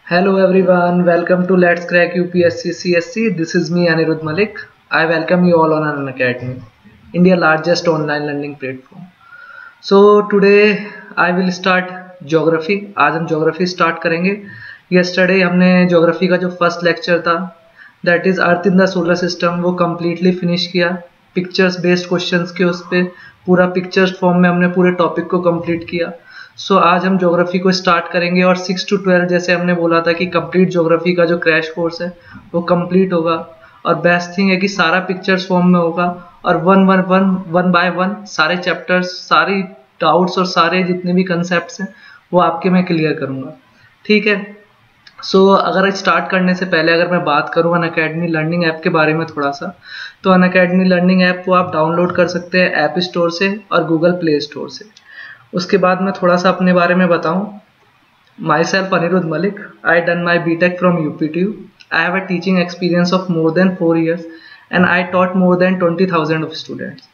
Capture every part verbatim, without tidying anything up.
Hello everyone, welcome to Let's Crack U P S C C S E. This is me Anirudh Malik. I welcome you all on Unacademy, India's largest online learning platform. So today I will start geography. आज हम geography start करेंगे. Yesterday हमने geography का जो first lecture था, that is Earth in the solar system, वो completely finish किया. Pictures based questions के उस पे पूरा pictures form में हमने पूरे topic को complete किया. सो so, आज हम ज्योग्राफी को स्टार्ट करेंगे और सिक्स टू ट्वेल्व जैसे हमने बोला था कि कंप्लीट ज्योग्राफी का जो क्रैश कोर्स है वो कंप्लीट होगा और बेस्ट थिंग है कि सारा पिक्चर्स फॉर्म में होगा और one one one one by one सारे चैप्टर्स, सारी डाउट्स और सारे जितने भी कंसेप्ट्स हैं वो आपके मैं क्लियर करूँगा. ठीक है. सो so, अगर स्टार्ट करने से पहले अगर मैं बात करूँ अनअकैडमी लर्निंग ऐप के बारे में थोड़ा सा, तो अनअकैडमी लर्निंग ऐप को आप डाउनलोड कर सकते हैं ऐप स्टोर से और गूगल प्ले स्टोर से. उसके बाद मैं थोड़ा सा अपने बारे में बताऊं. Myself Anirudh Malik. I done my B tech from U P T U. I have a teaching experience of more than four years and I taught more than twenty thousand of students.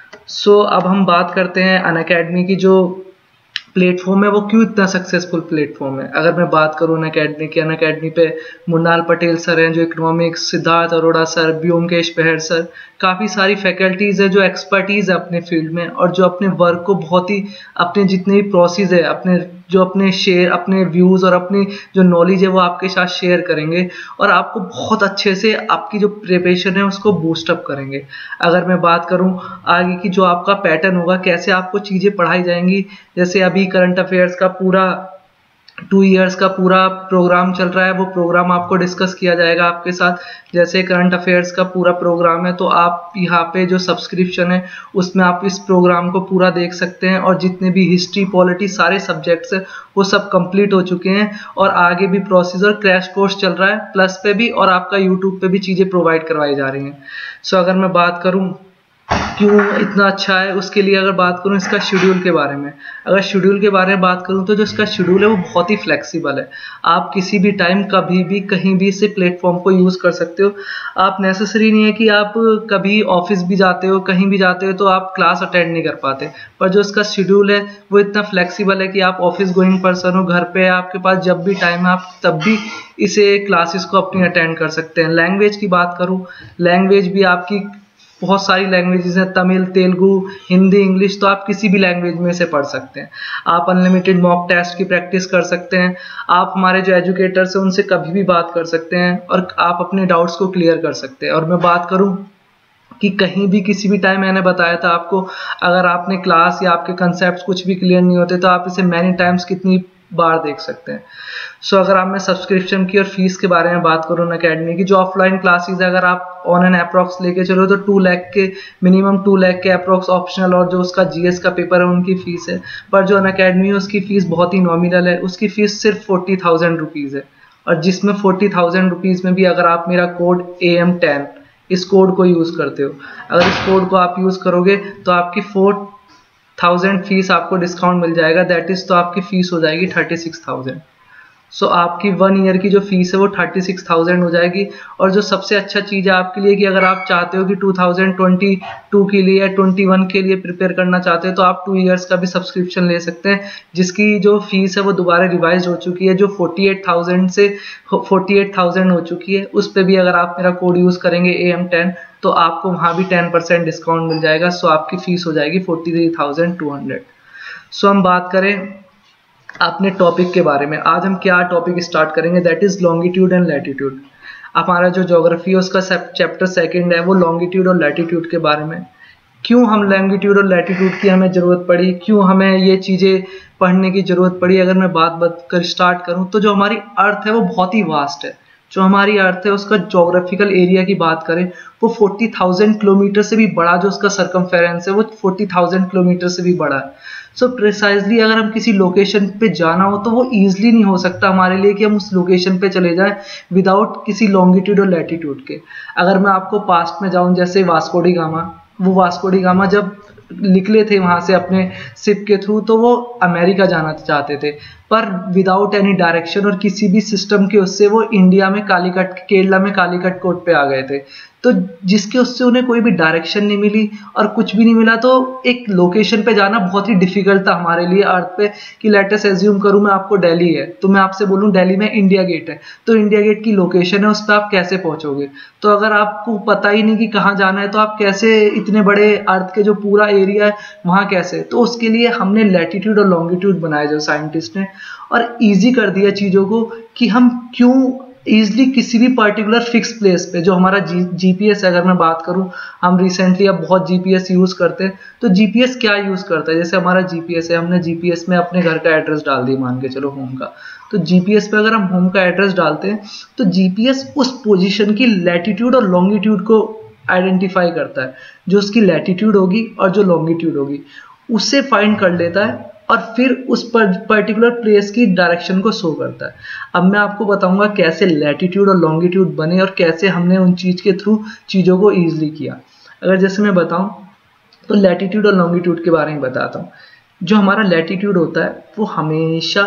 So अब हम बात करते हैं Unacademy की जो platform है वो क्यों इतना सक्सेसफुल प्लेटफॉर्म है. अगर मैं बात करूँ अनअकैडमी की, अनअकैडमी पे मुन्नाल पटेल सर हैं जो economics, Siddharth Arora sir, Vyomkesh Bahar sir, काफ़ी सारी फैकल्टीज़ है जो एक्सपर्टीज़ है अपने फील्ड में और जो अपने वर्क को बहुत ही अपने जितने भी प्रोसेस है अपने जो अपने शेयर अपने व्यूज़ और अपनी जो नॉलेज है वो आपके साथ शेयर करेंगे और आपको बहुत अच्छे से आपकी जो प्रिपरेशन है उसको बूस्टअप करेंगे. अगर मैं बात करूं आगे की जो आपका पैटर्न होगा, कैसे आपको चीज़ें पढ़ाई जाएंगी, जैसे अभी करंट अफेयर्स का पूरा टू इयर्स का पूरा प्रोग्राम चल रहा है, वो प्रोग्राम आपको डिस्कस किया जाएगा आपके साथ. जैसे करंट अफेयर्स का पूरा प्रोग्राम है तो आप यहाँ पे जो सब्सक्रिप्शन है उसमें आप इस प्रोग्राम को पूरा देख सकते हैं और जितने भी हिस्ट्री, पॉलिटी, सारे सब्जेक्ट्स हैं वो सब कंप्लीट हो चुके हैं और आगे भी प्रोसेस और क्रैश कोर्स चल रहा है प्लस पे भी, और आपका यूट्यूब पे भी चीज़ें प्रोवाइड करवाई जा रही हैं. सो अगर मैं बात करूँ क्यों इतना अच्छा है उसके लिए, अगर बात करूं इसका शेड्यूल के बारे में, अगर शेड्यूल के बारे में बात करूं तो जो इसका शेड्यूल है वो बहुत ही फ्लेक्सिबल है. आप किसी भी टाइम कभी भी कहीं भी इसे प्लेटफॉर्म को यूज़ कर सकते हो. आप नेसेसरी नहीं है कि आप कभी ऑफिस भी जाते हो, कहीं भी जाते हो तो आप क्लास अटेंड नहीं कर पाते, पर जो इसका शेड्यूल है वो इतना फ्लेक्सिबल है कि आप ऑफिस गोइंग पर्सन हो, घर पे आपके पास जब भी टाइम है आप तब भी इसे क्लासेस को अपनी अटेंड कर सकते हैं. लैंग्वेज की बात करूँ, लैंग्वेज भी आपकी बहुत सारी लैंग्वेजेस हैं, तमिल, तेलुगु, हिंदी, इंग्लिश, तो आप किसी भी लैंग्वेज में से पढ़ सकते हैं. आप अनलिमिटेड मॉक टेस्ट की प्रैक्टिस कर सकते हैं. आप हमारे जो एजुकेटर्स हैं उनसे कभी भी बात कर सकते हैं और आप अपने डाउट्स को क्लियर कर सकते हैं. और मैं बात करूं कि कहीं भी किसी भी टाइम, मैंने बताया था आपको, अगर आपने क्लास या आपके कंसेप्ट कुछ भी क्लियर नहीं होते तो आप इसे मैनी टाइम्स कितनी बार देख सकते हैं. सो so, अगर आप मैं सब्सक्रिप्शन की और फीस के बारे में बात करूँ अनअकैडमी की, जो ऑफलाइन क्लासेस है अगर आप ऑन एन अप्रॉक्स लेके चलो तो टू लाख के मिनिमम टू लाख के अप्रॉक्स ऑप्शनल और जो उसका जीएस का पेपर है उनकी फीस है. पर जो अनअकैडमी है उसकी फीस बहुत ही नॉमिनल है. उसकी फीस सिर्फ फोर्टी थाउजेंड रुपीज़ है और जिसमें फोर्टी थाउजेंड रुपीज़ में भी अगर आप मेरा कोड ए एम टेन इस कोड को यूज़ करते हो, अगर इस कोड को आप यूज़ करोगे तो आपकी फोर थाउजेंड फीस आपको डिस्काउंट मिल जाएगा. दैट इज़ तो आपकी फीस हो जाएगी थर्टी सिक्स थाउजेंड. सो आपकी वन ईयर की जो फीस है वो थर्टी सिक्स थाउजेंड हो जाएगी. और जो सबसे अच्छा चीज़ है आपके लिए कि अगर आप चाहते हो कि टू थाउजेंड ट्वेंटी टू के लिए या ट्वेंटी वन के लिए प्रिपेयर करना चाहते हो तो आप टू इयर्स का भी सब्सक्रिप्शन ले सकते हैं, जिसकी जो फीस है वो दोबारा रिवाइज हो चुकी है, जो फोर्टी एट थाउजेंड से फोर्टी एट थाउजेंड हो चुकी है. उस पर भी अगर आप मेरा कोड यूज़ करेंगे ए एम टेन तो आपको वहाँ भी टेन परसेंट डिस्काउंट मिल जाएगा. सो आपकी फ़ीस हो जाएगी forty three thousand two hundred. So हम बात करें अपने टॉपिक के बारे में. आज हम क्या टॉपिक स्टार्ट करेंगे, that is longitude and latitude. हमारा जो ज्योग्राफी है उसका चैप्टर सेकंड है वो लॉन्गिट्यूड और लैटिट्यूड के बारे में. क्यों हम लॉन्गिट्यूड और लैटिट्यूड की हमें ज़रूरत पड़ी, क्यों हमें ये चीज़ें पढ़ने की ज़रूरत पड़ी. अगर मैं बात बात कर स्टार्ट करूँ तो जो हमारी अर्थ है वो बहुत ही वास्ट है. जो हमारी अर्थ है उसका जोग्राफिकल एरिया की बात करें वो फोर्टी थाउजेंड किलोमीटर से भी बड़ा, जो उसका सर्कमफेरेंस है वो फोर्टी थाउजेंड किलोमीटर से भी बड़ा है. सो so, प्रिसाइजली अगर हम किसी लोकेशन पे जाना हो तो वो ईजिली नहीं हो सकता हमारे लिए कि हम उस लोकेशन पे चले जाएं विदाउट किसी लॉन्गिट्यूड और लैटिट्यूड के. अगर मैं आपको पास्ट में जाऊं, जैसे वास्को डी गामा, वो वास्को डी गामा जब निकले थे वहाँ से अपने शिप के थ्रू तो वो अमेरिका जाना चाहते थे, पर विदाउट एनी डायरेक्शन और किसी भी सिस्टम के उससे वो इंडिया में कालीकट, केरला में कालीकट कोट पे आ गए थे. तो तो जिसके उससे उन्हें कोई भी डायरेक्शन नहीं मिली और कुछ भी नहीं मिला, तो एक लोकेशन पे जाना बहुत ही डिफिकल्ट था हमारे लिए अर्थ पे। कि लेटेस्ट एज्यूम करूं मैं आपको दिल्ली है, तो मैं आपसे बोलूं दिल्ली में इंडिया गेट है, तो इंडिया गेट की लोकेशन है, उस पर आप कैसे पहुंचोगे? तो अगर आपको पता ही नहीं कि कहाँ जाना है, तो आप कैसे इतने बड़े अर्थ के जो पूरा एरिया है वहां कैसे? तो उसके लिए हमने लैटिट्यूड और लॉन्गिट्यूड बनाए जो साइंटिस्ट ने, और इजी कर दिया चीजों को कि हम क्यों इजिली किसी भी पर्टिकुलर फिक्स प्लेस पे, जो हमारा जी जीपीएस अगर मैं बात करूं, हम रिसेंटली अब बहुत जीपीएस यूज करते हैं। तो जीपीएस क्या यूज करता है? जैसे हमारा जीपीएस है, हमने जीपीएस में अपने घर का एड्रेस डाल दिया, मान के चलो होम का, तो जीपीएस पे अगर हम होम का एड्रेस डालते हैं तो जीपीएस उस पोजीशन की लैटिट्यूड और लॉन्गिट्यूड को आइडेंटिफाई करता है। जो उसकी लैटिट्यूड होगी और जो लॉन्गिट्यूड होगी उससे फाइंड कर लेता है और फिर उस पर्टिकुलर प्लेस की डायरेक्शन को शो करता है। अब मैं आपको बताऊंगा कैसे लैटिट्यूड और लॉन्गिट्यूड बने और कैसे हमने उन चीज के थ्रू चीजों को इजीली किया। अगर जैसे मैं बताऊं तो लैटिट्यूड और लॉन्गिट्यूड के बारे में बताता हूं। जो हमारा लैटिट्यूड होता है वो हमेशा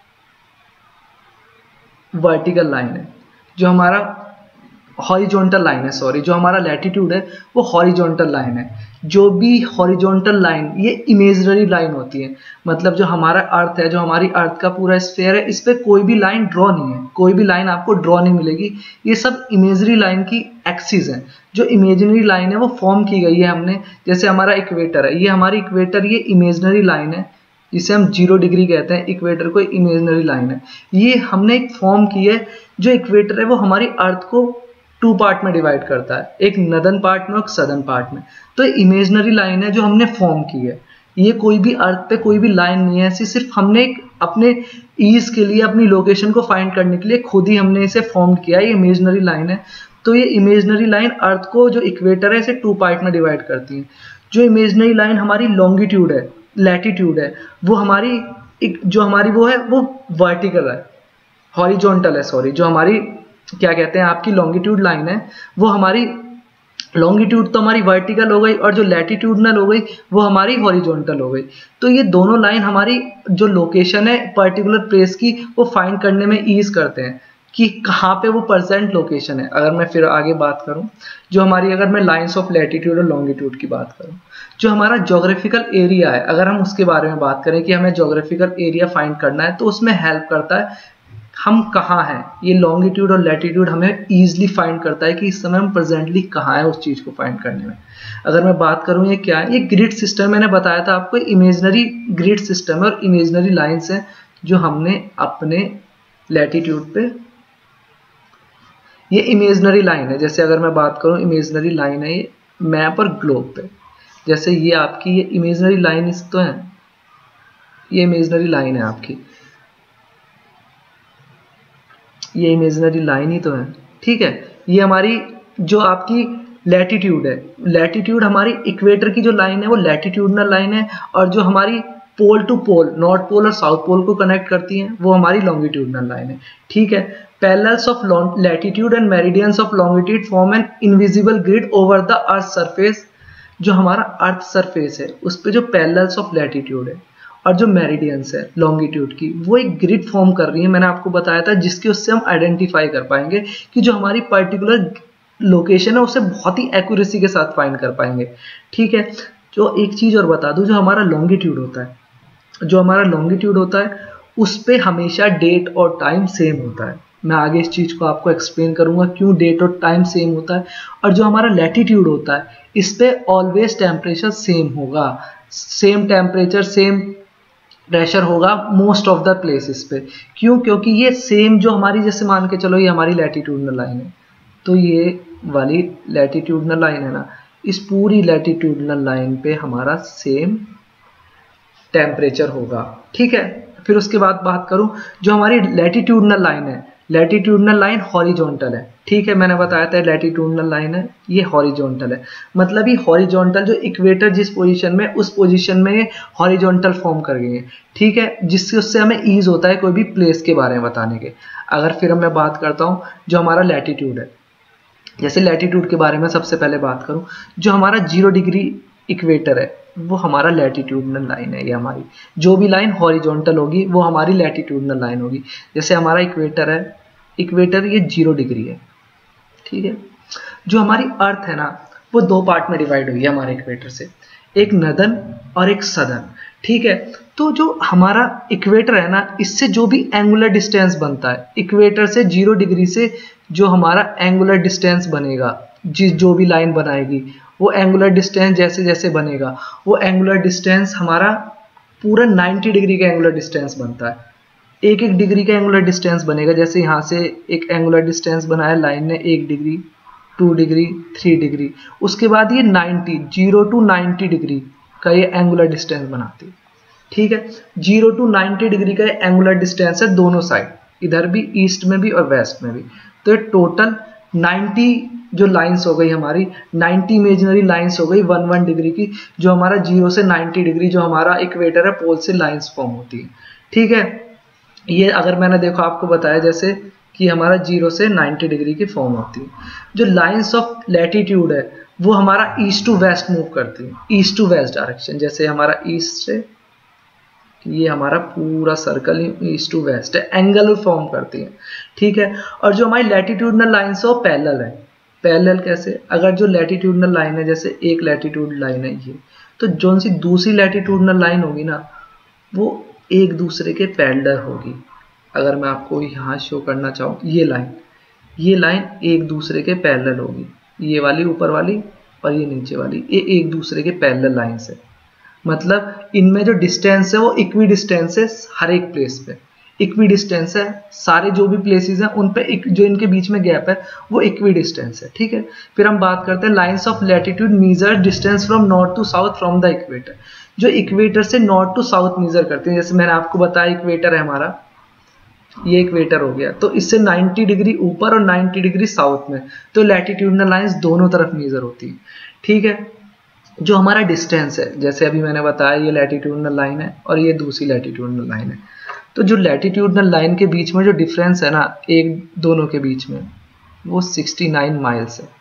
वर्टिकल लाइन है, जो हमारा हॉरिजॉन्टल लाइन है, सॉरी जो हमारा लैटिट्यूड है वो हॉरिजॉन्टल लाइन है। जो भी हॉरिजॉन्टल लाइन, ये इमेजिनरी लाइन होती है, मतलब जो हमारा अर्थ है, जो हमारी अर्थ का पूरा स्फीयर है, इस पे कोई भी लाइन ड्रॉ नहीं है, कोई भी लाइन आपको ड्रॉ नहीं मिलेगी। ये सब इमेजनरी लाइन की एक्सिस है। जो इमेजिनरी लाइन है वो फॉर्म की गई है हमने, जैसे हमारा इक्वेटर है, ये हमारी इक्वेटर ये इमेजिनरी लाइन है, जिसे हम जीरो डिग्री कहते हैं, इक्वेटर को इमेजिनरी लाइन है। ये हमने एक फॉर्म की है। जो इक्वेटर है वो हमारी अर्थ को टू पार्ट में डिवाइड करता है, एक नदर्न पार्ट में और सदर्न पार्ट में। तो इमेजिनरी लाइन है जो हमने फॉर्म की है। ये कोई भी अर्थ पे कोई भी लाइन नहीं है ऐसी, सिर्फ हमने एक अपने ईज के लिए, अपनी लोकेशन को फाइंड करने के लिए खुद ही हमने इसे फॉर्म किया है। ये इमेजिनरी लाइन है। तो ये इमेजिनरी लाइन अर्थ को, जो इक्वेटर है, इसे टू पार्ट में डिवाइड करती है। जो इमेजिनरी लाइन हमारी लॉन्गिट्यूड है, लैटिट्यूड है, वो हमारी एक जो हमारी वो है वो वर्टिकल है, हॉरिजॉन्टल है, सॉरी जो हमारी क्या कहते हैं आपकी लॉन्गिट्यूड लाइन है, वो हमारी लॉन्गिट्यूड तो हमारी वर्टिकल हो गई और जो लैटिट्यूडनल हो गई वो हमारी हॉरिजॉन्टल हो गई। तो ये दोनों लाइन हमारी जो लोकेशन है पर्टिकुलर प्लेस की वो फाइंड करने में ईज करते हैं कि कहाँ पे वो प्रेजेंट लोकेशन है। अगर मैं फिर आगे बात करूं, जो हमारी, अगर मैं लाइंस ऑफ लैटिट्यूड और लॉन्गिट्यूड की बात करूं, जो हमारा ज्योग्राफिकल एरिया है, अगर हम उसके बारे में बात करें कि हमें ज्योग्राफिकल एरिया फाइंड करना है, तो उसमें हेल्प करता है हम कहाँ हैं। ये लॉन्गिट्यूड और लैटिट्यूड हमें ईजिली फाइंड करता है कि इस समय हम प्रेजेंटली कहाँ है, उस चीज को फाइंड करने में। अगर मैं बात करूं ये क्या है, ये ग्रिड सिस्टम, मैंने बताया था आपको, इमेजिनरी ग्रिड सिस्टम है और इमेजिनरी लाइंस है जो हमने अपने लैटिट्यूड पे, ये इमेजिनरी लाइन है। जैसे अगर मैं बात करूं इमेजिनरी लाइन है ये मैप और ग्लोब पे, जैसे ये आपकी ये इमेजिनरी लाइन इस तो है, ये इमेजिनरी लाइन है आपकी, ये इमेजिनरी लाइन ही तो है, ठीक है। ये हमारी जो आपकी लैटिट्यूड है, लैटिट्यूड हमारी इक्वेटर की जो लाइन है वो लैटिट्यूडनल लाइन है, और जो हमारी pole to pole, north pole और साउथ पोल को कनेक्ट करती है वो हमारी लॉन्गिट्यूडनल लाइन है, ठीक है। Parallels of latitude and meridians of longitude form an invisible grid over the earth surface. जो हमारा अर्थ सरफेस है उस पे जो पैरेलल्स ऑफ लैटिट्यूड है और जो मेरिडियंस है लॉन्गिट्यूड की, वो एक ग्रिड फॉर्म कर रही है, मैंने आपको बताया था, जिसके उससे हम आइडेंटिफाई कर पाएंगे कि जो हमारी पर्टिकुलर लोकेशन है उसे बहुत ही एक्यूरेसी के साथ फाइंड कर पाएंगे, ठीक है। जो एक चीज और बता दूं, जो हमारा लॉन्गिट्यूड होता है, जो हमारा लॉन्गिट्यूड होता है उस पे हमेशा डेट और टाइम सेम होता है। मैं आगे इस चीज को आपको एक्सप्लेन करूंगा क्यों डेट और टाइम सेम होता है। और जो हमारा लैटिट्यूड होता है इस पे ऑलवेज टेम्परेचर सेम होगा, सेम टेम्परेचर सेम प्रेशर होगा मोस्ट ऑफ द प्लेसेस पे। क्यों? क्योंकि ये सेम जो हमारी, जैसे मान के चलो ये हमारी लैटिट्यूडनल लाइन है, तो ये वाली लैटिट्यूडनल लाइन है ना, इस पूरी लैटिट्यूडनल लाइन पे हमारा सेम टेम्परेचर होगा, ठीक है। फिर उसके बाद बात करूं, जो हमारी लैटिट्यूडनल लाइन है, लैटिट्यूडनल लाइन हॉरिजॉन्टल है, ठीक है। मैंने बताया था लैटिट्यूडनल लाइन है, ये हॉरिजॉन्टल है, मतलब ये हॉरिजॉन्टल, जो इक्वेटर जिस पोजीशन में, उस पोजीशन में ये हॉरिजॉन्टल फॉर्म कर गई है, ठीक है, जिससे उससे हमें ईज होता है कोई भी प्लेस के बारे में बताने के। अगर फिर मैं बात करता हूँ जो हमारा लैटिट्यूड है, जैसे लैटिट्यूड के बारे में सबसे पहले बात करूँ, जो हमारा जीरो डिग्री इक्वेटर है वो हमारा लैटिट्यूडनल लाइन है। ये हमारी जो भी लाइन हॉरिजॉन्टल होगी वो हमारी लैटिट्यूडनल लाइन होगी। जैसे हमारा इक्वेटर है, इक्वेटर ये जीरो डिग्री है, ठीक है। जो हमारी अर्थ है ना वो दो पार्ट में डिवाइड हुई है हमारे इक्वेटर से, एक नदन और एक सदन, ठीक है। तो जो हमारा इक्वेटर है ना, इससे जो भी एंगुलर डिस्टेंस बनता है इक्वेटर से जीरो डिग्री से, जो हमारा एंगुलर डिस्टेंस बनेगा, जिस जो भी लाइन बनाएगी वो एंगुलर डिस्टेंस जैसे जैसे बनेगा वो एंगुलर डिस्टेंस हमारा पूरा नाइन्टी डिग्री का एंगुलर डिस्टेंस बनता है। एक एक डिग्री का एंगुलर डिस्टेंस बनेगा, जैसे यहाँ से एक एंगुलर डिस्टेंस बनाया लाइन ने एक degree, two degree, three degree, उसके बाद ये ninety, zero to ninety degree का ये एंगुलर डिस्टेंस बनाती है, ठीक है। जीरो टू नाइन्टी डिग्री का एंगुलर डिस्टेंस है दोनों साइड, इधर भी ईस्ट में भी और वेस्ट में भी। तो ये टोटल नाइन्टी जो लाइंस हो गई हमारी, नाइन्टी इमेजिनरी लाइंस हो गई वन वन डिग्री की, जो हमारा जीरो से नाइन्टी डिग्री जो हमारा इक्वेटर है पोल से लाइंस फॉर्म होती है, ठीक है। ये अगर मैंने देखो आपको बताया जैसे कि हमारा जीरो से नाइन्टी डिग्री की फॉर्म होती है। जो लाइंस ऑफ लैटिट्यूड है वो हमारा ईस्ट टू वेस्ट मूव करती है, ईस्ट टू वेस्ट डायरेक्शन, जैसे हमारा ईस्ट से ये हमारा पूरा सर्कल ईस्ट टू वेस्ट है, एंगल फॉर्म करती है, ठीक है। और जो हमारी लैटिट्यूडनल लाइंस है वो पैरेलल है। पैरेलल कैसे? अगर जो लैटिट्यूडनल लाइन है, जैसे एक लैटिट्यूड लाइन है ये, तो जो सी दूसरी लैटिट्यूडनल लाइन होगी ना वो एक दूसरे के पैरेलल होगी। अगर मैं आपको यहाँ शो करना चाहूँ, ये लाइन ये लाइन एक दूसरे के पैरेलल होगी, ये वाली ऊपर वाली और ये नीचे वाली, ये एक दूसरे के पैरेलल लाइन है। मतलब इनमें जो डिस्टेंस है वो इक्वी डिस्टेंस है, हर एक प्लेस पे इक्वी डिस्टेंस है, सारे जो भी प्लेसेस हैं उन पे जो इनके बीच में गैप है वो इक्वी डिस्टेंस है, ठीक है। फिर हम बात करते हैं lines of latitude measure distance from north to south from the equator, जो इक्वेटर से नॉर्थ टू साउथ मेजर करते हैं। जैसे मैंने आपको बताया इक्वेटर है हमारा, ये इक्वेटर हो गया, तो इससे नाइन्टी डिग्री ऊपर और नाइन्टी डिग्री साउथ में, तो लैटिट्यूडनल लाइंस दोनों तरफ मेजर होती है, ठीक है। जो हमारा डिस्टेंस है, जैसे अभी मैंने बताया ये लैटिट्यूडनल लाइन है और ये दूसरी लैटिट्यूडनल लाइन है, तो जो लैटिट्यूडनल लाइन के बीच में जो डिफरेंस है ना एक दोनों के बीच में, वो सिक्सटी नाइन माइल्स है,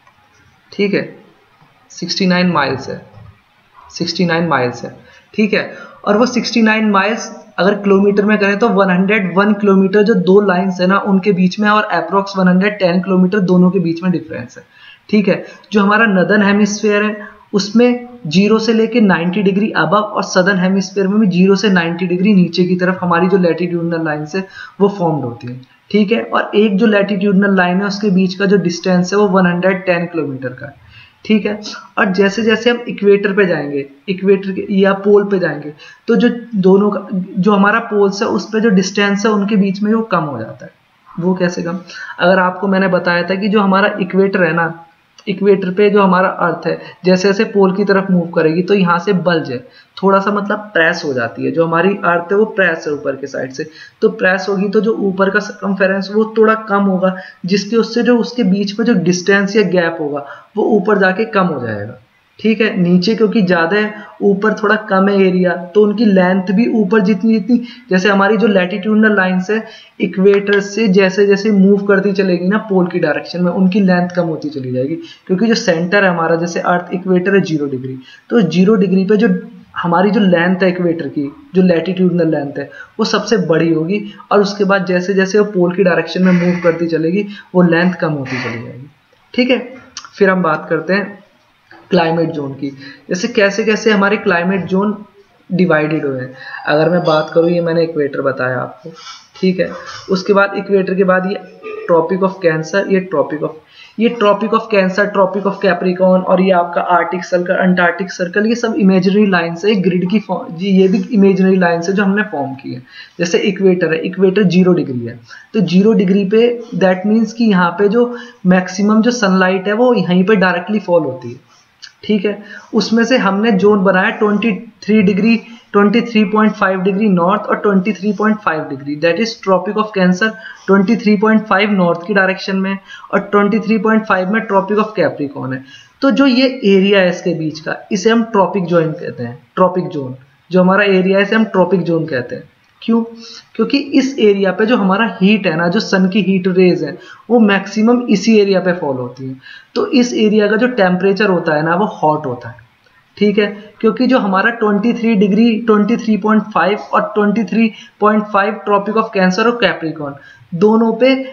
ठीक है, सिक्सटी नाइन माइल्स है, सिक्सटी नाइन माइल्स है, ठीक है। और वो सिक्सटी नाइन माइल्स अगर किलोमीटर में करें तो वन हंड्रेड वन किलोमीटर जो दो लाइंस है ना उनके बीच में, और approx one hundred ten kilometre दोनों के बीच में डिफरेंस है, ठीक है। जो हमारा नदर्न हेमिस्फीयर है उसमें जीरो से लेके नाइन्टी डिग्री अबव, और सदर्न हेमिस्फीयर में भी जीरो से नाइन्टी डिग्री नीचे की तरफ हमारी जो लैटिट्यूडनल लाइंस है वो फॉर्म्ड होती है, ठीक है। और एक जो लैटिट्यूडनल लाइन है उसके बीच का जो डिस्टेंस है वो वन हंड्रेड टेन किलोमीटर का है, ठीक है। और जैसे जैसे हम इक्वेटर पे जाएंगे, इक्वेटर के या पोल पे जाएंगे, तो जो दोनों का जो हमारा पोल्स है उस पे जो डिस्टेंस है उनके बीच में वो कम हो जाता है। वो कैसे कम? अगर आपको मैंने बताया था कि जो हमारा इक्वेटर है ना, इक्वेटर पे जो हमारा अर्थ है जैसे जैसे पोल की तरफ मूव करेगी तो यहाँ से बल्ज है, थोड़ा सा मतलब प्रेस हो जाती है, जो हमारी अर्थ है वो प्रेस है ऊपर के साइड से, तो प्रेस होगी तो जो ऊपर का सर्कमफेरेंस वो थोड़ा कम होगा, जिसके उससे जो उसके बीच में जो डिस्टेंस या गैप होगा वो ऊपर जाके कम हो जाएगा, ठीक है। नीचे क्योंकि ज्यादा है, ऊपर थोड़ा कम है एरिया, तो उनकी लेंथ भी ऊपर जितनी जितनी, जैसे हमारी जो लैटिट्यूडनल लाइंस है इक्वेटर से जैसे जैसे मूव करती चलेगी ना पोल की डायरेक्शन में, उनकी लेंथ कम होती चली जाएगी, क्योंकि जो सेंटर है हमारा, जैसे अर्थ इक्वेटर है जीरो डिग्री, तो जीरो डिग्री पे जो हमारी जो लेंथ है इक्वेटर की, जो लैटिट्यूडनल लेंथ है वो सबसे बड़ी होगी, और उसके बाद जैसे जैसे वो पोल की डायरेक्शन में मूव करती चलेगी वो लेंथ कम होती चली जाएगी, ठीक है। फिर हम बात करते हैं क्लाइमेट जोन की, जैसे कैसे कैसे हमारे क्लाइमेट जोन डिवाइडेड हुए हैं। अगर मैं बात करूँ, ये मैंने इक्वेटर बताया आपको, ठीक है। उसके बाद इक्वेटर के बाद ये ट्रॉपिक ऑफ कैंसर, ये ट्रॉपिक ऑफ ये tropic of Cancer, Tropic of Capricorn, और ये आपका आर्टिक सर्कल, अंटार्कटिक सर्कल, ये सब इमेजिनरी लाइंस है, ग्रिड की फॉर्म जी, ये भी इमेजिनरी लाइंस है जो हमने फॉर्म की है। जैसे इक्वेटर है, इक्वेटर जीरो डिग्री है, तो जीरो डिग्री पे दैट मीन्स कि यहाँ पे जो मैक्सिमम जो सनलाइट है वो यहीं पे डायरेक्टली फॉल होती है, ठीक है। उसमें से हमने जोन बनाया twenty three degree, twenty three point five degree north और twenty three point five degree, that is Tropic of Cancer twenty three point five north की डायरेक्शन में, और ट्वेंटी थ्री पॉइंट फाइव में ट्रॉपिक ऑफ कैप्रिकॉर्न है। तो जो ये area है इसके बीच का, इसे हम ट्रॉपिक जोन कहते हैं, ट्रॉपिक जोन जो हमारा एरिया है इसे हम ट्रॉपिक जोन कहते हैं। क्यों? क्योंकि इस एरिया पे जो हमारा हीट है ना, जो सन की हीट रेज है वो मैक्सिमम इसी एरिया पे फॉल होती है, तो इस एरिया का जो टेम्परेचर होता है ना वो हॉट होता है, ठीक है। क्योंकि जो हमारा twenty three degree, twenty three point five और twenty three point five Tropic of cancer और कैप्रिकॉर्न दोनों पे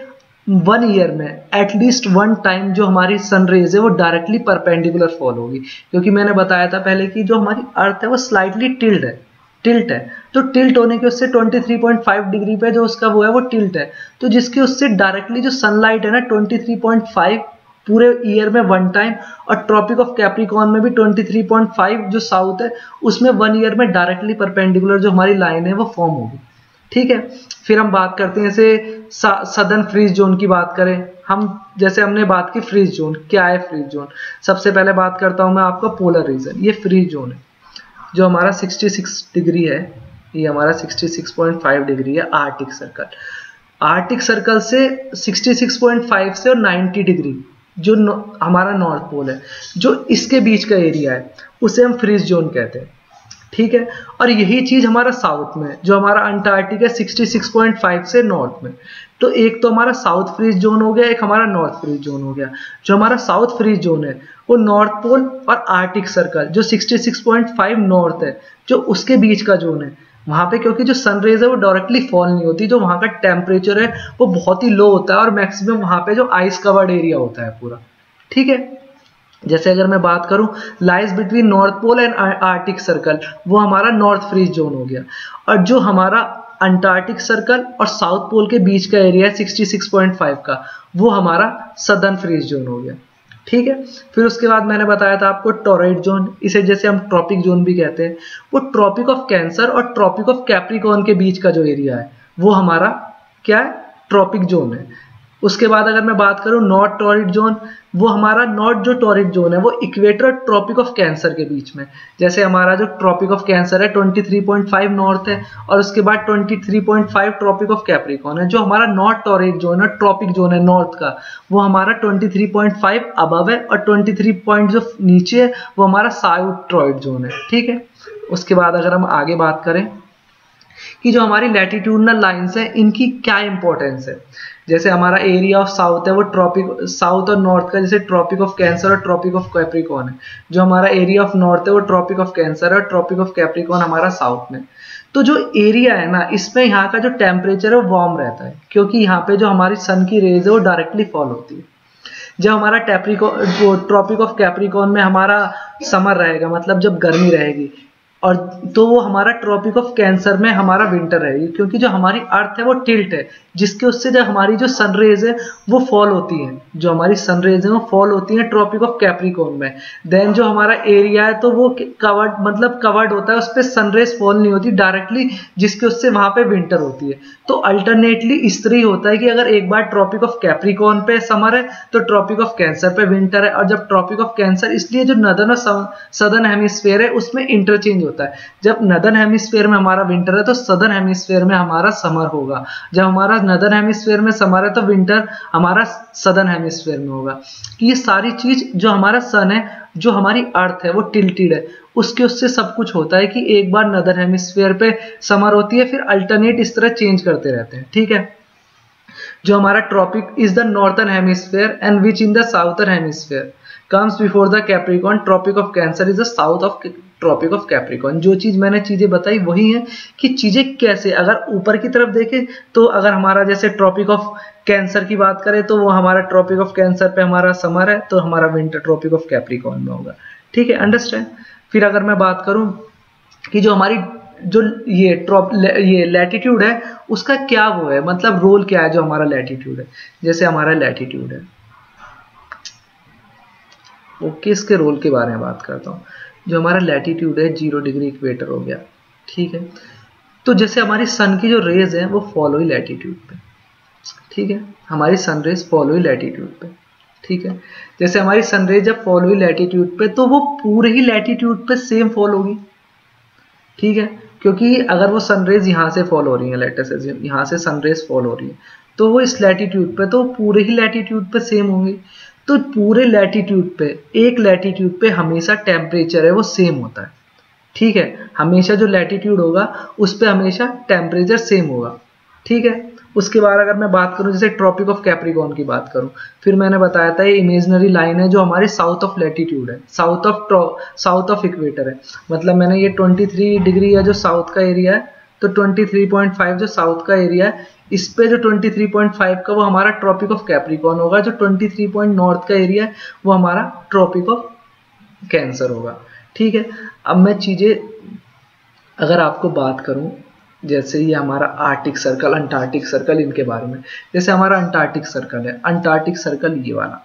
वन ईयर में एटलीस्ट वन टाइम जो हमारी सन रेज है वो डायरेक्टली परपेंडिकुलर फॉल होगी, क्योंकि मैंने बताया था पहले कि जो हमारी अर्थ है वो स्लाइटली टिल्ट है टिल्ट है तो टिल्ट होने के उससे तेईस पॉइंट पाँच डिग्री पे जो उसका वो है वो टिल्ट है, तो जिसके उससे डायरेक्टली जो सनलाइट है ना तेईस पॉइंट पाँच पूरे ईयर में वन टाइम, और ट्रॉपिक ऑफ कैप्रिकॉर्न में भी तेईस पॉइंट पाँच जो साउथ है उसमें वन ईयर में डायरेक्टली परपेंडिकुलर जो हमारी लाइन है वो फॉर्म होगी। ठीक है, फिर हम बात करते हैं जैसे सदर्न फ्रीज जोन की बात करें हम, जैसे हमने बात की फ्रीज जोन, क्या है फ्रीज जोन। सबसे पहले बात करता हूं मैं आपका पोलर रीजन, ये फ्रीज जोन है जो हमारा छियासठ डिग्री है, ये हमारा छियासठ पॉइंट पाँच डिग्री है आर्टिक सर्कल। आर्टिक सर्कल से छियासठ पॉइंट पाँच से और नब्बे डिग्री जो हमारा नॉर्थ पोल है, जो इसके बीच का एरिया है उसे हम फ्रीज जोन कहते हैं। ठीक है, और यही चीज हमारा साउथ में, जो हमारा अंटार्कटिक है छियासठ पॉइंट पाँच से नॉर्थ में, तो एक तो हमारा साउथ फ्रीज जोन हो गया, एक हमारा नॉर्थ फ्रीज जोन हो गया। जो हमारा साउथ फ्रीज जोन है वो नॉर्थ पोल और आर्टिक सर्कल जो छियासठ पॉइंट पाँच नॉर्थ है जो उसके बीच का जोन है, वहां पे क्योंकि जो सनरेज है वो डायरेक्टली फॉल नहीं होती, जो वहां का टेम्परेचर है वो बहुत ही लो होता है और मैक्सिमम वहां पे जो आइस कवर्ड एरिया होता है पूरा। ठीक है, जैसे अगर मैं बात करूं lies between North Pole and Arctic Circle, वो हमारा नॉर्थ फ्रीज जोन हो गया, और जो हमारा अंटार्कटिक सर्कल और साउथ पोल के बीच का एरिया है छियासठ पॉइंट पाँच का, वो हमारा सदर्न फ्रीज जोन हो गया। ठीक है, फिर उसके बाद मैंने बताया था आपको टॉरॉइड जोन, इसे जैसे हम ट्रॉपिक जोन भी कहते हैं, वो ट्रॉपिक ऑफ कैंसर और ट्रॉपिक ऑफ कैप्रिकॉर्न के बीच का जो एरिया है वो हमारा क्या है, ट्रॉपिक जोन है। उसके बाद अगर मैं बात करूं नॉर्थ टॉरॉइड जोन, वो हमारा नॉर्थ जो टॉरॉइड जोन है वो इक्वेटर और ट्रॉपिक ऑफ कैंसर के बीच में, जैसे हमारा जो ट्रॉपिक ऑफ कैंसर है तेईस पॉइंट पाँच नॉर्थ है और उसके बाद तेईस पॉइंट पाँच ट्रॉपिक ऑफ कैप्रिकॉर्न है। जो हमारा नॉर्थ टॉरॉइड जोन है, ट्रॉपिक जोन है नॉर्थ का, वो हमारा तेईस पॉइंट पाँच अबव है और तेईस पॉइंट जो नीचे है वो हमारा साउथ टॉरॉइड जोन है। ठीक है, उसके बाद अगर हम आगे बात करें कि जो हमारी लैटिट्यूडनल लाइंस है इनकी क्या इंपॉर्टेंस है, जैसे हमारा एरिया ऑफ साउथ है वो ट्रॉपिक साउथ और नॉर्थ का, जैसे ट्रॉपिक ऑफ कैंसर और ट्रॉपिक ऑफ कैप्रिकॉर्न है, जो हमारा एरिया ऑफ नॉर्थ है वो ट्रॉपिक ऑफ कैंसर है और ट्रॉपिक ऑफ कैप्रिकॉर्न हमारा साउथ में। तो जो एरिया है ना, इसमें यहाँ का जो टेम्परेचर है वो वार्म रहता है, क्योंकि यहाँ पे जो हमारी सन की रेज है वो डायरेक्टली फॉल होती है। जब हमारा टेप्रिकॉन ट्रॉपिक ऑफ कैप्रिकॉर्न में हमारा समर रहेगा, मतलब जब गर्मी रहेगी, और तो वो हमारा ट्रॉपिक ऑफ कैंसर में हमारा विंटर रहेगी, क्योंकि जो हमारी अर्थ है वो टिल्ट है, जिसके उससे जब हमारी जो सनरेज है वो फॉल होती हैं, जो हमारी सनरेज है वो फॉल होती हैं ट्रॉपिक ऑफ कैप्रिकॉर्न में। देन जो हमारा एरिया है तो वो कवर्ड मतलब कवर्ड होता है, उस पर सनरेज फॉल नहीं होती डायरेक्टली, जिसके उससे वहां पे विंटर होती है। तो अल्टरनेटली इस तरह ही होता है कि अगर एक बार ट्रॉपिक ऑफ कैप्रिकॉर्न पे समर है तो ट्रॉपिक ऑफ कैंसर पे विंटर है, और जब ट्रॉपिक ऑफ कैंसर, इसलिए जो नदर्न और सदर्न हेमिस्फीयर है उसमें इंटरचेंज होता है। जब नदर्न हेमिस्फीयर में हमारा विंटर है तो सदर्न हेमिस्फीयर में हमारा समर होगा, जब हमारा नदर्न हेमिस्फीयर में समर है तो विंटर हमारा सदर्न हेमिस्फीयर में होगा। ये सारी चीज जो हमारा सन है, जो हमारी अर्थ है वो टिल्टेड है, उसके उससे सब कुछ होता है कि एक बार नदर्न हेमिस्फीयर पे समर होती है, फिर अल्टरनेट इस तरह चेंज करते रहते हैं। ठीक है, जो हमारा tropic is the northern hemisphere and which in the southern hemisphere comes before the Capricorn, Tropic of Cancer is the south of Tropic of Capricorn. जो चीज मैंने चीजें बताई वही है कि चीजें कैसे, अगर ऊपर की तरफ देखें तो अगर हमारा जैसे ट्रॉपिक ऑफ कैंसर की बात करें तो वो हमारा ट्रॉपिक ऑफ कैंसर पे हमारा समर है, तो हमारा विंटर ट्रॉपिक ऑफ कैप्रिकॉर्न में होगा। ठीक है, अंडरस्टैंड। फिर अगर मैं बात करूं कि जो हमारी जो ये ट्रॉप ये लैटिट्यूड है उसका क्या वो है, मतलब रोल क्या है जो हमारा लैटिट्यूड है, जैसे हमारा लैटिट्यूड है वो किसके रोल के बारे में बात करता हूँ। जो हमारा लैटिट्यूड है जीरो डिग्री इक्वेटर हो गया। ठीक है, तो जैसे हमारी सन की जो रेज है वो फॉल हुई लैटिट्यूड पे। ठीक है, हमारी सन रेज फॉल हुई लैटिट्यूड पे। ठीक है, जैसे हमारी सन रेज जब फॉल हुई लैटिट्यूड पे तो वो पूरे ही लैटिट्यूड पे सेम फॉल होगी। ठीक है, क्योंकि अगर वो सनरेज यहाँ से फॉल हो रही है, लेटर से यहाँ से सनरेज फॉल हो रही है, तो वो इस लैटिट्यूड पे तो पूरे ही लैटिट्यूड पे सेम होंगे। तो पूरे लैटिट्यूड पे, एक लैटिट्यूड पे हमेशा टेम्परेचर है वो सेम होता है। ठीक है, हमेशा जो लैटिट्यूड होगा उस पे हमेशा टेम्परेचर सेम होगा। ठीक है, उसके बाद अगर मैं बात करूं जैसे ट्रॉपिक ऑफ कैप्रिकॉर्न की बात करूं, फिर मैंने बताया था ये इमेजिनरी लाइन है जो हमारे साउथ ऑफ लैटिट्यूड है, south of south of equator है, मतलब मैंने ये तेईस डिग्री या जो साउथ का एरिया है तो तेईस पॉइंट पाँच जो साउथ का एरिया है, इस पे जो तेईस पॉइंट पाँच का वो हमारा ट्रॉपिक ऑफ कैप्रिकॉर्न होगा, जो तेईस पॉइंट नॉर्थ का एरिया है वो हमारा ट्रॉपिक ऑफ कैंसर होगा। ठीक है, अब मैं चीजें अगर आपको बात करूं, जैसे ये हमारा आर्टिक सर्कल, अंटार्कटिक सर्कल, इनके बारे में, जैसे हमारा अंटार्कटिक सर्कल है, अंटार्कटिक सर्कल ये वाला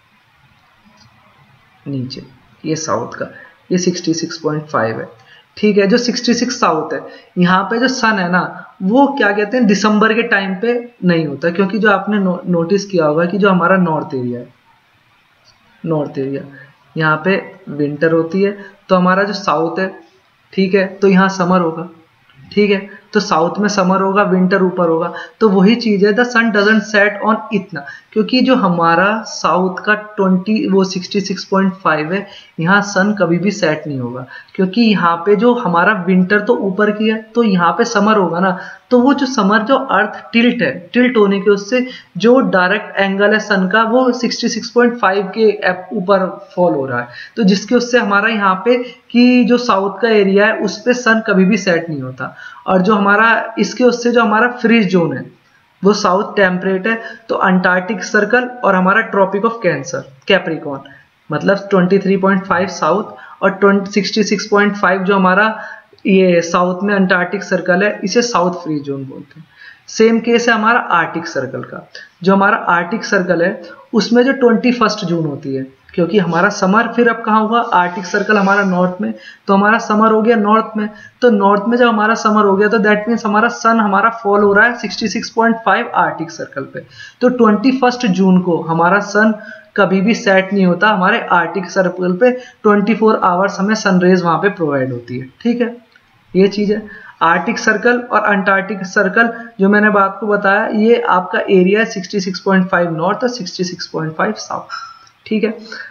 नीचे, ये साउथ का, ये छियासठ पॉइंट पाँच है। ठीक है, जो छियासठ साउथ है, यहाँ पे जो सन है ना वो क्या कहते हैं दिसंबर के टाइम पे नहीं होता, क्योंकि जो आपने नो, नोटिस किया होगा कि जो हमारा नॉर्थ एरिया है, नॉर्थ एरिया यहाँ पे विंटर होती है, तो हमारा जो साउथ है, ठीक है, तो यहाँ समर होगा। ठीक है, तो साउथ में समर होगा, विंटर ऊपर होगा, तो वही चीज है the sun doesn't set on इतना, क्योंकि जो हमारा साउथ का बीस वो छियासठ पॉइंट पाँच है, यहाँ सन कभी भी सेट नहीं होगा, क्योंकि यहाँ पे जो हमारा विंटर तो ऊपर की है, तो यहाँ पे समर होगा ना, तो वो जो समर जो अर्थ टिल्ट है, टिल्ट होने के उससे जो डायरेक्ट एंगल है सन का वो छियासठ पॉइंट पाँच के ऊपर फॉल हो रहा है, तो जिसके उससे हमारा यहाँ पे कि जो साउथ का एरिया है उस पे सन कभी भी सेट नहीं होता। और जो हमारा इसके उससे जो हमारा फ्रीज जोन है वो साउथ टेम्परेट है, तो अंटार्कटिक सर्कल और हमारा ट्रॉपिक ऑफ कैंसर कैप्रिकॉर्न, मतलब तेईस पॉइंट पाँच साउथ और छियासठ पॉइंट पाँच जो हमारा ये साउथ में अंटार्कटिक सर्कल है, इसे साउथ फ्रीज जोन बोलते हैं। सेम केस है हमारा आर्टिक सर्कल का, जो हमारा आर्टिक सर्कल है उसमें जो इक्कीस जून होती है, क्योंकि हमारा समर फिर अब कहाँ होगा, आर्टिक सर्कल हमारा नॉर्थ में, तो हमारा समर हो गया नॉर्थ में, तो नॉर्थ में जब हमारा समर हो गया तो दैट मीन्स हमारा सन हमारा फॉल हो रहा है छियासठ पॉइंट पाँच आर्टिक सर्कल पे, तो इक्कीस जून को हमारा सन कभी भी सेट नहीं होता, हमारे आर्टिक सर्कल पे चौबीस आवर्स हमें सनरेज वहां पे प्रोवाइड होती है। ठीक है, ये चीज है। आर्टिक सर्कल और अंटार्कटिक सर्कल जो मैंने बात को बताया, ये आपका एरिया है छियासठ पॉइंट पाँच नॉर्थ और छियासठ पॉइंट पाँच साउथ। ठीक है,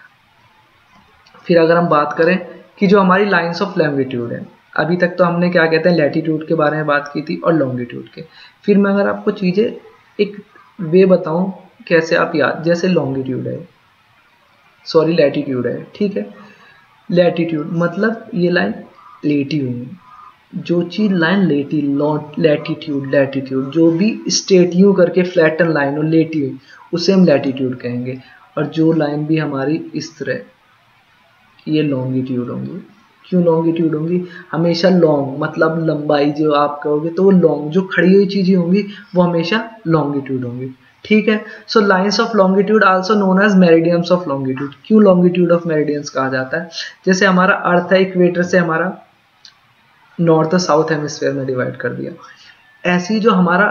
फिर अगर हम बात करें कि जो हमारी लाइंस ऑफ लॉन्गिट्यूड है, अभी तक तो हमने क्या कहते हैं लैटिट्यूड के बारे में बात की थी और लॉन्गिट्यूड के, फिर मैं अगर आपको चीजें एक वे बताऊं कैसे आप याद, जैसे लॉन्गिट्यूड है, सॉरी लैटिट्यूड है, ठीक है, लैटिट्यूड मतलब ये लाइन लेटी हुई है, जो चीज लाइन लेटी, लैटिट्यूड लैटिट्यूड जो भी स्ट्रेट यू करके फ्लैटन लाइन हो लेटी हुई उसे हम लैटिट्यूड कहेंगे, और जो लाइन भी हमारी इस तरह ये लॉन्गिट्यूड होंगी। क्यों लॉन्गिट्यूड होंगी, हमेशा लॉन्ग मतलब लंबाई जो आप कहोगे तो वो लॉन्ग, जो खड़ी हुई चीजें होंगी वो हमेशा लॉन्गिट्यूड होंगी। ठीक है, so lines of longitude also known as meridians of longitude. क्यों लॉन्गिट्यूड ऑफ मेरिडियंस कहा जाता है, जैसे हमारा अर्थ है इक्वेटर से हमारा नॉर्थ और साउथ हेमिस्फीयर में डिवाइड कर दिया, ऐसी जो हमारा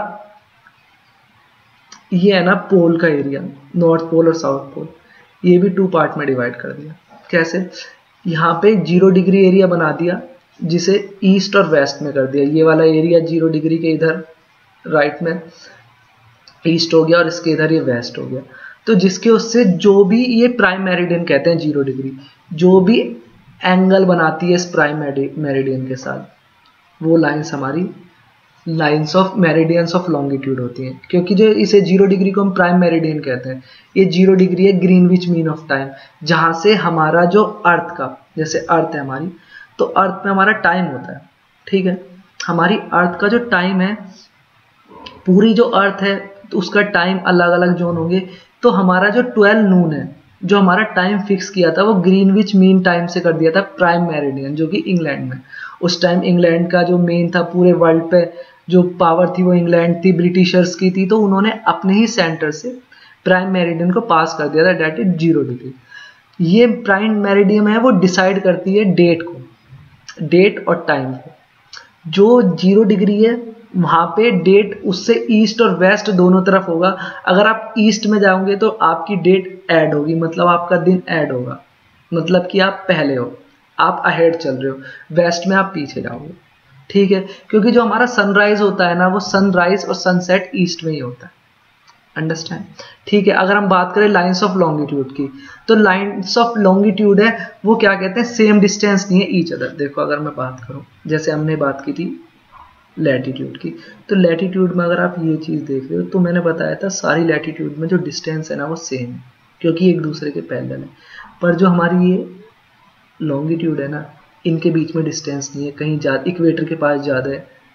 ये है ना पोल का एरिया, नॉर्थ पोल और साउथ पोल, ये भी टू पार्ट में डिवाइड कर दिया। कैसे, यहाँ पे जीरो डिग्री एरिया बना दिया जिसे ईस्ट और वेस्ट में कर दिया, ये वाला एरिया जीरो डिग्री के इधर राइट में ईस्ट हो गया और इसके इधर ये वेस्ट हो गया, तो जिसके उससे जो भी ये प्राइम मेरिडियन कहते हैं जीरो डिग्री, जो भी एंगल बनाती है इस प्राइम मेरिडियन के साथ, वो लाइंस हमारी lines of meridians of longitude होती हैं। क्योंकि जो इसे जीरो डिग्री को हम प्राइम मेरिडियन कहते हैं, ये जीरो डिग्री है ग्रीनविच मीन ऑफ टाइम, जहां से हमारा जो अर्थ का, जैसे अर्थ है हमारी, तो अर्थ में हमारा टाइम होता है। ठीक है, हमारी अर्थ का जो टाइम है, पूरी जो अर्थ है तो उसका टाइम अलग अलग जोन होंगे, तो हमारा जो ट्वेल्व नून है, जो हमारा टाइम फिक्स किया था वो ग्रीनविच मीन टाइम से कर दिया था प्राइम मेरिडियन, जो कि इंग्लैंड में, उस टाइम इंग्लैंड का जो मेन था पूरे वर्ल्ड पे जो पावर थी वो इंग्लैंड थी, ब्रिटिशर्स की थी, तो उन्होंने अपने ही सेंटर से प्राइम मेरिडियन को पास कर दिया था, डेट इज जीरो डिग्री। ये प्राइम मेरिडियन है वो डिसाइड करती है डेट को, डेट और टाइम को। जो जीरो डिग्री है वहां पे डेट उससे ईस्ट और वेस्ट दोनों तरफ होगा, अगर आप ईस्ट में जाओगे तो आपकी डेट ऐड होगी, मतलब आपका दिन ऐड होगा, मतलब कि आप पहले हो, आप अहेड चल रहे हो, वेस्ट में आप पीछे जाओगे। ठीक है, क्योंकि जो हमारा सनराइज होता है ना वो सनराइज और सनसेट ईस्ट में ही होता है, अंडरस्टैंड। ठीक है, अगर हम बात करें लाइंस ऑफ लॉन्गिट्यूड की, तो लाइंस ऑफ लॉन्गिट्यूड है वो क्या कहते हैं, सेम डिस्टेंस नहीं है ईच अदर। देखो अगर मैं बात करूं, जैसे हमने बात की थी लैटिट्यूड की, तो लैटिट्यूड में अगर आप ये चीज देख रहे हो तो मैंने बताया था सारी लैटिट्यूड में जो डिस्टेंस है ना वो सेम है, क्योंकि एक दूसरे के पैरेलल है, पर जो हमारी ये लॉन्गिट्यूड है ना, इनके बीच में डिस्टेंस नहीं है, कहीं ज्यादा इक्वेटर के पास ज्यादा है,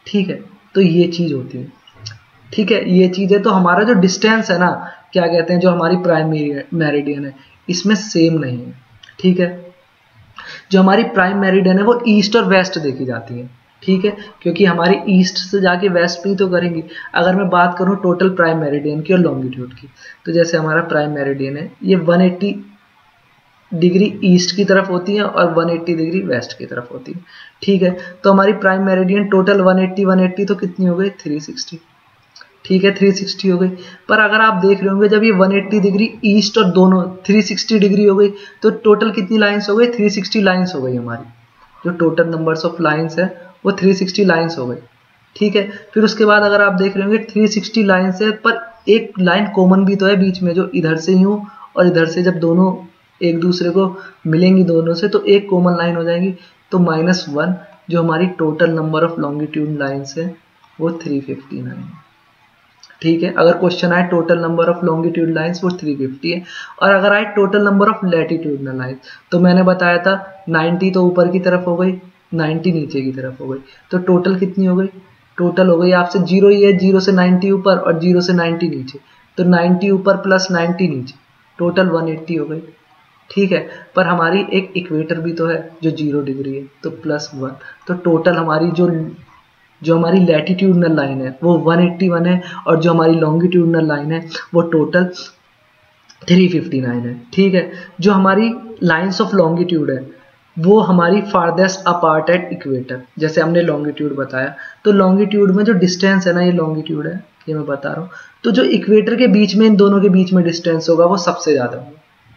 ठीक है, तो ये चीज़ होती है। ठीक है, ये चीज़ है। तो हमारा जो डिस्टेंस है ना, क्या कहते हैं, जो हमारी प्राइम मेरिडियन है इसमें सेम नहीं है। ठीक है, जो हमारी प्राइम मेरिडियन है वो ईस्ट और वेस्ट देखी जाती है। ठीक है, क्योंकि हमारी ईस्ट से जाके वेस्ट पे ही तो करेंगी। अगर मैं बात करूं टोटल प्राइम मेरिडियन की और लॉन्गिट्यूड की, तो जैसे हमारा प्राइम मेरिडियन है ये एक सौ अस्सी डिग्री ईस्ट की तरफ होती है और एक सौ अस्सी डिग्री वेस्ट की तरफ होती है। ठीक है, तो हमारी प्राइम मेरिडियन टोटल एक सौ अस्सी एक सौ अस्सी तो कितनी हो गई, तीन सौ साठ। ठीक है, तीन सौ साठ हो गई। पर अगर आप देख रहे होंगे जब ये एक सौ अस्सी डिग्री ईस्ट और दोनों तीन सौ साठ डिग्री हो गई, तो टोटल कितनी लाइंस हो गई, तीन सौ साठ लाइंस हो गई हमारी। जो टोटल नंबर्स ऑफ लाइंस है वो तीन सौ साठ लाइंस हो गई। ठीक है, फिर उसके बाद अगर आप देख रहे होंगे तीन सौ साठ लाइंस है, पर एक लाइन कॉमन भी तो है बीच में, जो इधर से यूं और इधर से जब दोनों एक दूसरे को मिलेंगी दोनों से, तो एक कॉमन लाइन हो जाएगी, तो माइनस वन। जो हमारी total number of longitude lines है वो तीन सौ उनसठ है। ठीक है, अगर क्वेश्चन आए total number of longitude lines वो तीन सौ पचास है, और अगर आए total number of latitudinal lines, तो मैंने बताया था नब्बे तो ऊपर की तरफ हो गई, नब्बे नीचे की तरफ हो गई, तो टोटल कितनी हो गई, टोटल हो गई आपसे जीरो ही है, जीरो से नब्बे ऊपर और जीरो से नब्बे नीचे, तो नब्बे ऊपर प्लस नब्बे नीचे, टोटल एक सौ अस्सी हो गई। ठीक है, पर हमारी एक इक्वेटर भी तो है जो जीरो डिग्री है, तो प्लस वन, तो टोटल हमारी जो जो हमारी लैटिट्यूडनल लाइन है वो एक सौ इक्यासी है, और जो हमारी लॉन्गिट्यूडनल लाइन है वो टोटल तीन सौ उनसठ है। ठीक है, जो हमारी लाइंस ऑफ लॉन्गिट्यूड है वो हमारी फारदेस्ट अपार्ट एट इक्वेटर, जैसे हमने लॉन्गिट्यूड बताया, तो लॉन्गिट्यूड में जो डिस्टेंस है ना, ये लॉन्गिट्यूड है, ये मैं बता रहा हूँ, तो जो इक्वेटर के बीच में इन दोनों के बीच में डिस्टेंस होगा वो सबसे ज़्यादा होगा।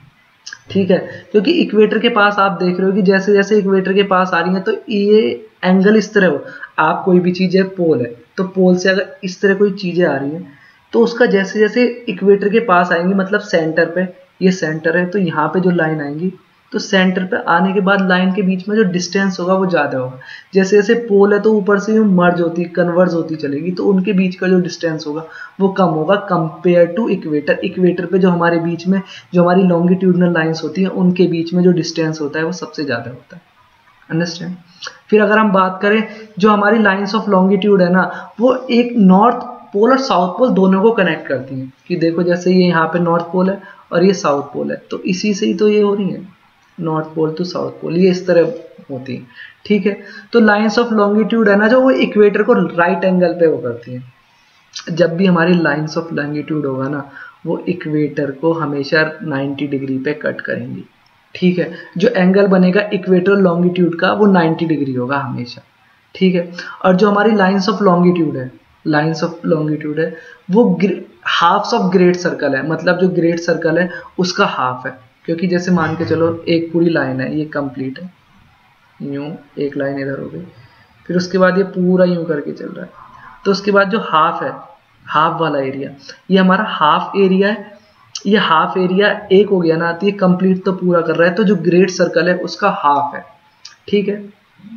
ठीक है, क्योंकि इक्वेटर के पास आप देख रहे हो कि जैसे जैसे इक्वेटर के पास आ रही है, तो ये एंगल इस तरह हो, आप कोई भी चीज़ है, पोल है, तो पोल से अगर इस तरह कोई चीज़ें आ रही हैं, तो उसका जैसे जैसे इक्वेटर के पास आएंगी, मतलब सेंटर पे, ये सेंटर है, तो यहाँ पे जो लाइन आएंगी, तो सेंटर पे आने के बाद लाइन के बीच में जो डिस्टेंस होगा वो ज़्यादा होगा। जैसे जैसे पोल है तो ऊपर से यूँ मर्ज होती कन्वर्ज होती चलेगी, तो उनके बीच का जो डिस्टेंस होगा वो कम होगा कंपेयर टू इक्वेटर। इक्वेटर पे जो हमारे बीच में जो हमारी लॉन्गिट्यूडनल लाइंस होती हैं उनके बीच में जो डिस्टेंस होता है वो सबसे ज़्यादा होता है। अंडरस्टैंड। फिर अगर हम बात करें जो हमारी लाइंस ऑफ लॉन्गिट्यूड है ना, वो एक नॉर्थ पोल और साउथ पोल दोनों को कनेक्ट करती हैं, कि देखो जैसे ये यहाँ पे नॉर्थ पोल है और ये साउथ पोल है, तो इसी से ही तो ये हो रही है, north pole to south pole, ये इस तरह होती है। ठीक है, तो लाइंस ऑफ लॉन्गिट्यूड है ना, जो वो इक्वेटर को राइट एंगल पे वो करती है। जब भी हमारी लाइंस ऑफ लॉन्गिट्यूड होगा ना, वो इक्वेटर को हमेशा नब्बे डिग्री पे कट करेंगी। ठीक है, जो एंगल बनेगा इक्वेटर लॉन्गिट्यूड का वो नब्बे डिग्री होगा हमेशा। ठीक है, और जो हमारी लाइंस ऑफ लॉन्गिट्यूड है, लाइंस ऑफ लॉन्गिट्यूड है वो हाफ्स ऑफ ग्रेट सर्कल है, मतलब जो ग्रेट सर्कल है उसका हाफ है। क्योंकि जैसे मान के चलो एक पूरी लाइन है, ये कंप्लीट है, यूं एक लाइन इधर हो गई, फिर उसके बाद ये पूरा यूं करके चल रहा है, तो उसके बाद जो हाफ है, हाफ वाला एरिया, ये हमारा हाफ एरिया है, ये हाफ एरिया एक हो गया ना, तो ये कंप्लीट तो पूरा कर रहा है, तो जो ग्रेट सर्कल है उसका हाफ है। ठीक है,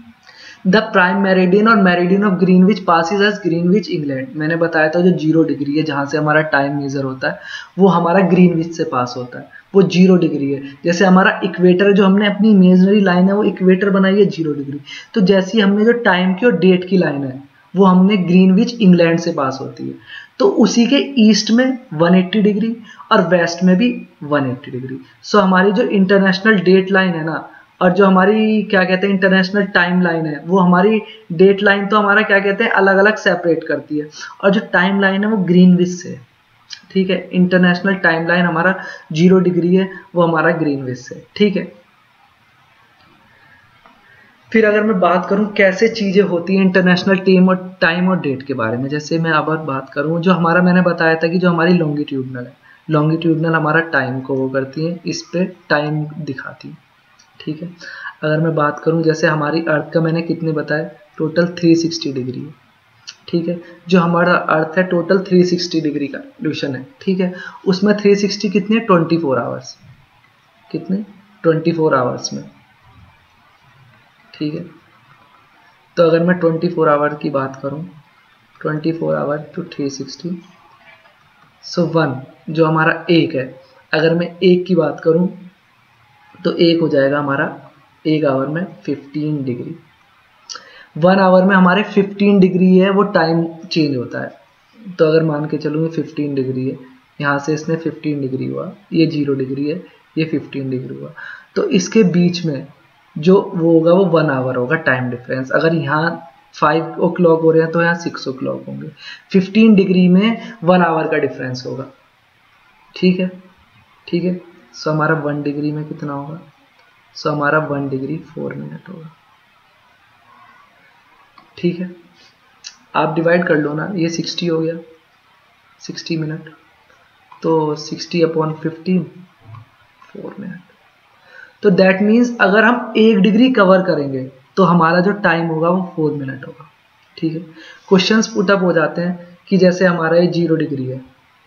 द प्राइम मेरिडियन और meridian of Greenwich passes as Greenwich England, मैंने बताया था जो जीरो डिग्री है जहां से हमारा टाइम मेजर होता है वो हमारा ग्रीनविच से पास होता है, वो जीरो डिग्री है। जैसे हमारा इक्वेटर जो हमने अपनी इमेजिनरी लाइन है वो इक्वेटर बनाई है जीरो डिग्री, तो जैसी हमने जो टाइम की और डेट की लाइन है वो हमने ग्रीनविच इंग्लैंड से पास होती है, तो उसी के ईस्ट में एक सौ अस्सी डिग्री और वेस्ट में भी एक सौ अस्सी डिग्री। सो हमारी जो इंटरनेशनल डेट लाइन है ना, और जो हमारी क्या कहते हैं इंटरनेशनल टाइम लाइन है, वो हमारी डेट लाइन तो हमारा क्या कहते हैं अलग अलग सेपरेट करती है, और जो टाइम लाइन है वो ग्रीनविच से है। ठीक है, इंटरनेशनल टाइम लाइन हमारा जीरो डिग्री है, वो हमारा ग्रीनविच से। ठीक है, फिर अगर मैं बात करूं कैसे चीजें होती हैं इंटरनेशनल टीम और टाइम और डेट के बारे में, जैसे मैं अब बात करूं जो हमारा मैंने बताया था कि जो हमारी लॉन्गिट्यूडनल है, लॉन्गिट्यूडनल हमारा टाइम को वो करती है, इस पे टाइम दिखाती है। ठीक है, अगर मैं बात करूं जैसे हमारी अर्थ का मैंने कितने बताया, टोटल तीन सौ साठ डिग्री है। ठीक है, जो हमारा अर्थ है टोटल तीन सौ साठ डिग्री का रेडिएशन है। ठीक है, उसमें तीन सौ साठ कितने, चौबीस आवर्स, कितने चौबीस आवर्स में। ठीक है, तो अगर मैं चौबीस आवर की बात करूं, चौबीस आवर टू तीन सौ साठ, सो वन जो हमारा एक है, अगर मैं एक की बात करूं तो एक हो जाएगा हमारा एक आवर में पंद्रह डिग्री। वन आवर में हमारे फिफ्टीन डिग्री है वो टाइम चेंज होता है। तो अगर मान के चलूँगी फिफ्टीन डिग्री है, यहाँ से इसने फिफ्टीन डिग्री हुआ, ये जीरो डिग्री है, ये फिफ्टीन डिग्री हुआ, तो इसके बीच में जो वो होगा वो वन आवर होगा टाइम डिफरेंस। अगर यहाँ फाइव ओ क्लॉक हो रहे हैं तो यहाँ सिक्स ओ क्लॉक होंगे। फिफ्टीन डिग्री में वन आवर का डिफरेंस होगा। ठीक है, ठीक है। सो हमारा वन डिग्री में कितना होगा? सो हमारा वन डिग्री फोर मिनट होगा। ठीक है, आप डिवाइड कर लो ना, ये सिक्सटी हो गया, सिक्सटी मिनट, तो sixty upon fifteen, four minute. तो दैट मीन्स अगर हम एक डिग्री कवर करेंगे तो हमारा जो टाइम होगा वो फोर मिनट होगा। ठीक है, क्वेश्चंस पुटअप हो जाते हैं कि जैसे हमारा ये जीरो डिग्री है,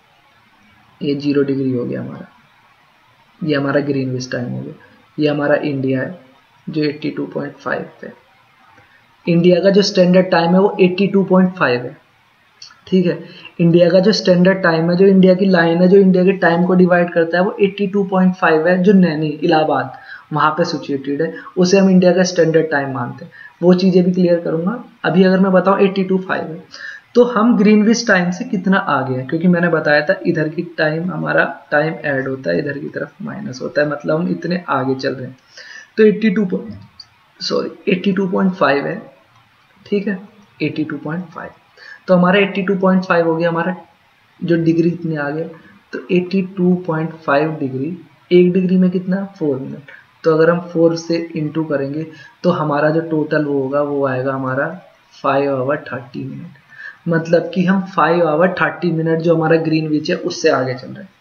ये जीरो डिग्री हो गया हमारा, ये हमारा ग्रीनविच टाइम हो गया, ये हमारा इंडिया है जो एट्टी टू पॉइंट फाइव पे, इंडिया का जो स्टैंडर्ड टाइम है वो एट्टी टू पॉइंट फाइव है। ठीक है, इंडिया का जो स्टैंडर्ड टाइम है, जो इंडिया की लाइन है जो इंडिया के टाइम को डिवाइड करता है वो एट्टी टू पॉइंट फाइव है, जो नैनी इलाहाबाद वहाँ पे सिचुएटेड है, उसे हम इंडिया का स्टैंडर्ड टाइम मानते हैं। वो चीज़ें भी क्लियर करूँगा। अभी अगर मैं बताऊँ एट्टी टू फाइव है तो हम ग्रीनविच टाइम से कितना आगे है, क्योंकि मैंने बताया था इधर की टाइम हमारा टाइम ऐड होता है, इधर की तरफ माइनस होता है, मतलब हम इतने आगे चल रहे हैं। तो eighty two sorry eighty two point five है। ठीक है, एट्टी टू पॉइंट फाइव, तो हमारा एट्टी टू पॉइंट फाइव हो गया, हमारा जो डिग्री इतने आ गया। तो eighty two point five degree, एक डिग्री में कितना? Four minute. तो अगर हम फोर से इंटू करेंगे तो हमारा जो टोटल वो होगा वो आएगा हमारा फाइव आवर थर्टी मिनट। मतलब कि हम फाइव आवर थर्टी मिनट जो हमारा ग्रीनविच है उससे आगे चल रहे हैं।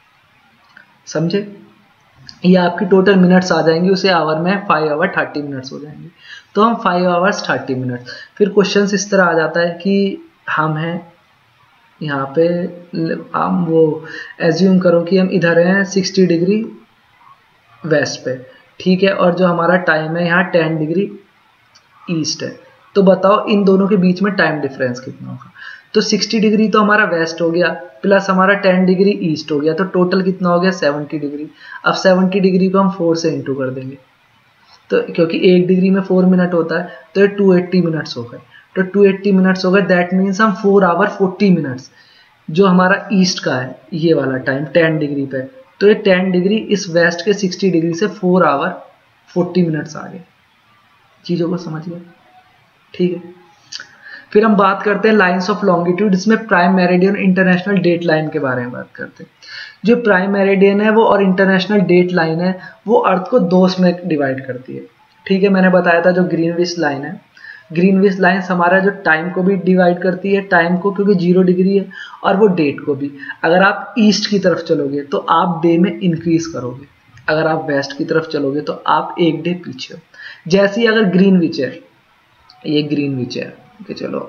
समझे? ये आपकी टोटल मिनट्स आ जाएंगी, उसे आवर में फाइव आवर थर्टी मिनट्स हो जाएंगे। तो हम फाइव आवर्स थर्टी मिनट। फिर क्वेश्चन इस तरह आ जाता है कि हम हैं यहाँ पे, हम वो एज्यूम करो कि हम इधर हैं सिक्सटी डिग्री वेस्ट पे। ठीक है, और जो हमारा टाइम है यहाँ टेन डिग्री ईस्ट है। तो बताओ इन दोनों के बीच में टाइम डिफरेंस कितना होगा? तो सिक्सटी डिग्री तो हमारा वेस्ट हो गया, प्लस हमारा टेन डिग्री ईस्ट हो गया, तो टोटल कितना हो गया? Seventy degree. अब सेवेंटी डिग्री को हम फोर से इंटू कर देंगे, तो क्योंकि एक डिग्री में फोर मिनट होता है तो ये टू एट्टी मिनट्स हो गए। तो टू एट्टी मिनट्स हो गए, दैट मीन्स हम फोर आवर फोर्टी मिनट्स जो हमारा ईस्ट का है ये वाला टाइम टेन डिग्री पे, तो ये टेन डिग्री इस वेस्ट के सिक्सटी डिग्री से फोर आवर फोर्टी मिनट्स आगे। चीज़ों को समझ गए? ठीक है, फिर हम बात करते हैं लाइंस ऑफ लॉन्गिट्यूड। इसमें prime meridian international date line के बारे में बात करते हैं। जो प्राइम मेरिडियन है वो और इंटरनेशनल डेट लाइन है वो अर्थ को दो में डिवाइड करती है। ठीक है, मैंने बताया था जो ग्रीनविच लाइन है, ग्रीनविच लाइन हमारा जो टाइम को भी डिवाइड करती है, टाइम को क्योंकि जीरो डिग्री है, और वो डेट को भी। अगर आप ईस्ट की तरफ चलोगे तो आप डे में इंक्रीज करोगे, अगर आप वेस्ट की तरफ चलोगे तो आप एक डे पीछे हो। जैसे ही अगर ग्रीनविच है, ये ग्रीनविच है कि चलो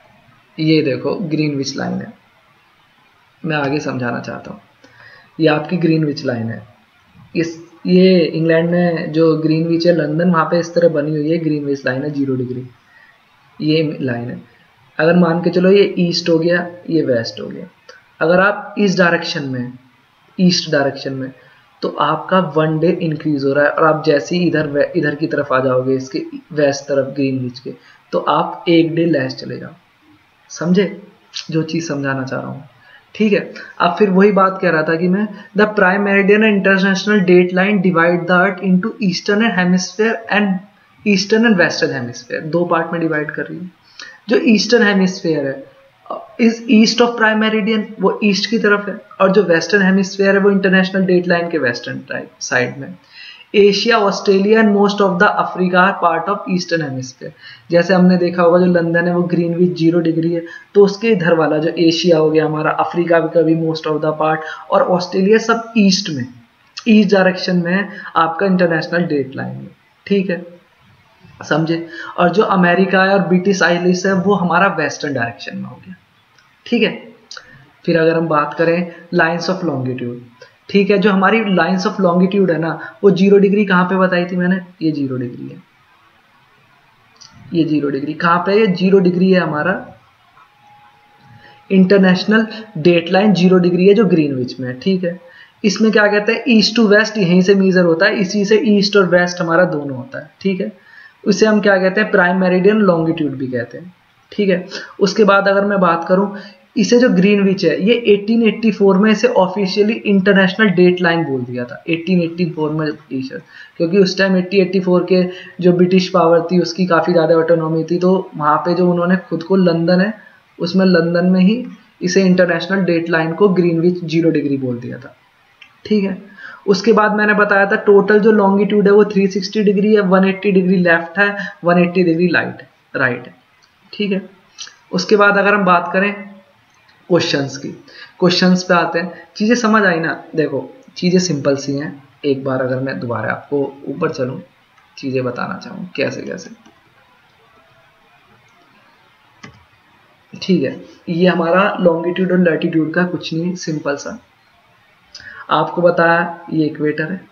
ये देखो ग्रीनविच लाइन है, मैं आगे समझाना चाहता हूँ। ये आपकी ग्रीनविच लाइन है, इस ये इंग्लैंड में जो ग्रीनविच है लंदन, वहाँ पे इस तरह बनी हुई है ग्रीनविच लाइन है जीरो डिग्री, ये लाइन है। अगर मान के चलो ये ईस्ट हो गया, ये वेस्ट हो गया। अगर आप इस डायरेक्शन में, ईस्ट डायरेक्शन में, तो आपका वन डे इंक्रीज हो रहा है, और आप जैसे ही इधर इधर की तरफ आ जाओगे इसके वेस्ट तरफ ग्रीनविच के, तो आप एक डे लेस चले जाओ। समझे जो चीज़ समझाना चाह रहा हूँ? ठीक है, अब फिर वही बात कह रहा था कि मैं the prime meridian international date line divide the earth into eastern and hemisphere and eastern and western hemisphere, दो पार्ट में डिवाइड कर रही है। जो ईस्टर्न हेमिस्फीयर है is east of prime meridian, वो ईस्ट की तरफ है, और जो वेस्टर्न हेमिस्फीयर है वो इंटरनेशनल डेट लाइन के वेस्टर्न साइड में। Asia, Australia and most of the Africa are part of eastern hemisphere. जैसे हमने देखा होगा जो लंदन है वो ग्रीनविच जीरो डिग्री है, तो उसके इधर वाला जो एशिया हो गया हमारा, अफ्रीका का भी मोस्ट ऑफ द पार्ट, और ऑस्ट्रेलिया सब ईस्ट में, ईस्ट डायरेक्शन में है आपका इंटरनेशनल डेट लाइन में। ठीक है, समझे? और जो अमेरिका है और ब्रिटिश आइलैंड्स है वो हमारा वेस्टर्न डायरेक्शन में हो गया। ठीक है, फिर अगर हम बात करें लाइंस ऑफ लॉन्गिट्यूड, ठीक है, जो हमारी लाइंस ऑफ लॉन्गिट्यूड है ना वो जीरो डिग्री कहाँ पे बताई थी मैंने? ये जीरो डिग्री है, ये जीरो डिग्री कहाँ पे है? ये जीरो डिग्री है हमारा international date line, zero degree है जो ग्रीनविच में है। ठीक है, इसमें क्या कहते हैं ईस्ट टू वेस्ट, यहीं से मीजर होता है, इसी से ईस्ट और वेस्ट हमारा दोनों होता है। ठीक है, उसे हम क्या कहते हैं, प्राइम मेरिडियन लॉन्गिट्यूड भी कहते हैं, ठीक है। उसके बाद अगर मैं बात करूं, इसे जो ग्रीनविच है ये अठारह सौ चौरासी में इसे ऑफिशियली इंटरनेशनल डेट लाइन बोल दिया था, अठारह सौ चौरासी में ब्रिटिश, क्योंकि उस टाइम अठारह सौ चौरासी के जो ब्रिटिश पावर थी उसकी काफ़ी ज़्यादा ऑटोनॉमी थी, तो वहाँ पे जो उन्होंने खुद को लंदन है उसमें लंदन में ही इसे इंटरनेशनल डेट लाइन को ग्रीनविच जीरो डिग्री बोल दिया था, ठीक है। उसके बाद मैंने बताया था टोटल जो लॉन्गिट्यूड है वो तीन सौ साठ डिग्री है, एक सौ अस्सी डिग्री लेफ्ट है, एक सौ अस्सी डिग्री लाइट राइट है, ठीक है। उसके बाद अगर हम बात करें क्वेश्चंस की, क्वेश्चंस पे आते हैं। चीज़ें समझ आई ना? देखो चीज़ें सिंपल सी हैं, एक बार अगर मैं दोबारा आपको ऊपर चलूँ चीज़ें बताना चाहूँ कैसे कैसे, ठीक है। ये हमारा लॉन्गिट्यूड और लैटिट्यूड का कुछ नहीं, सिंपल सा आपको बताया, ये इक्वेटर है,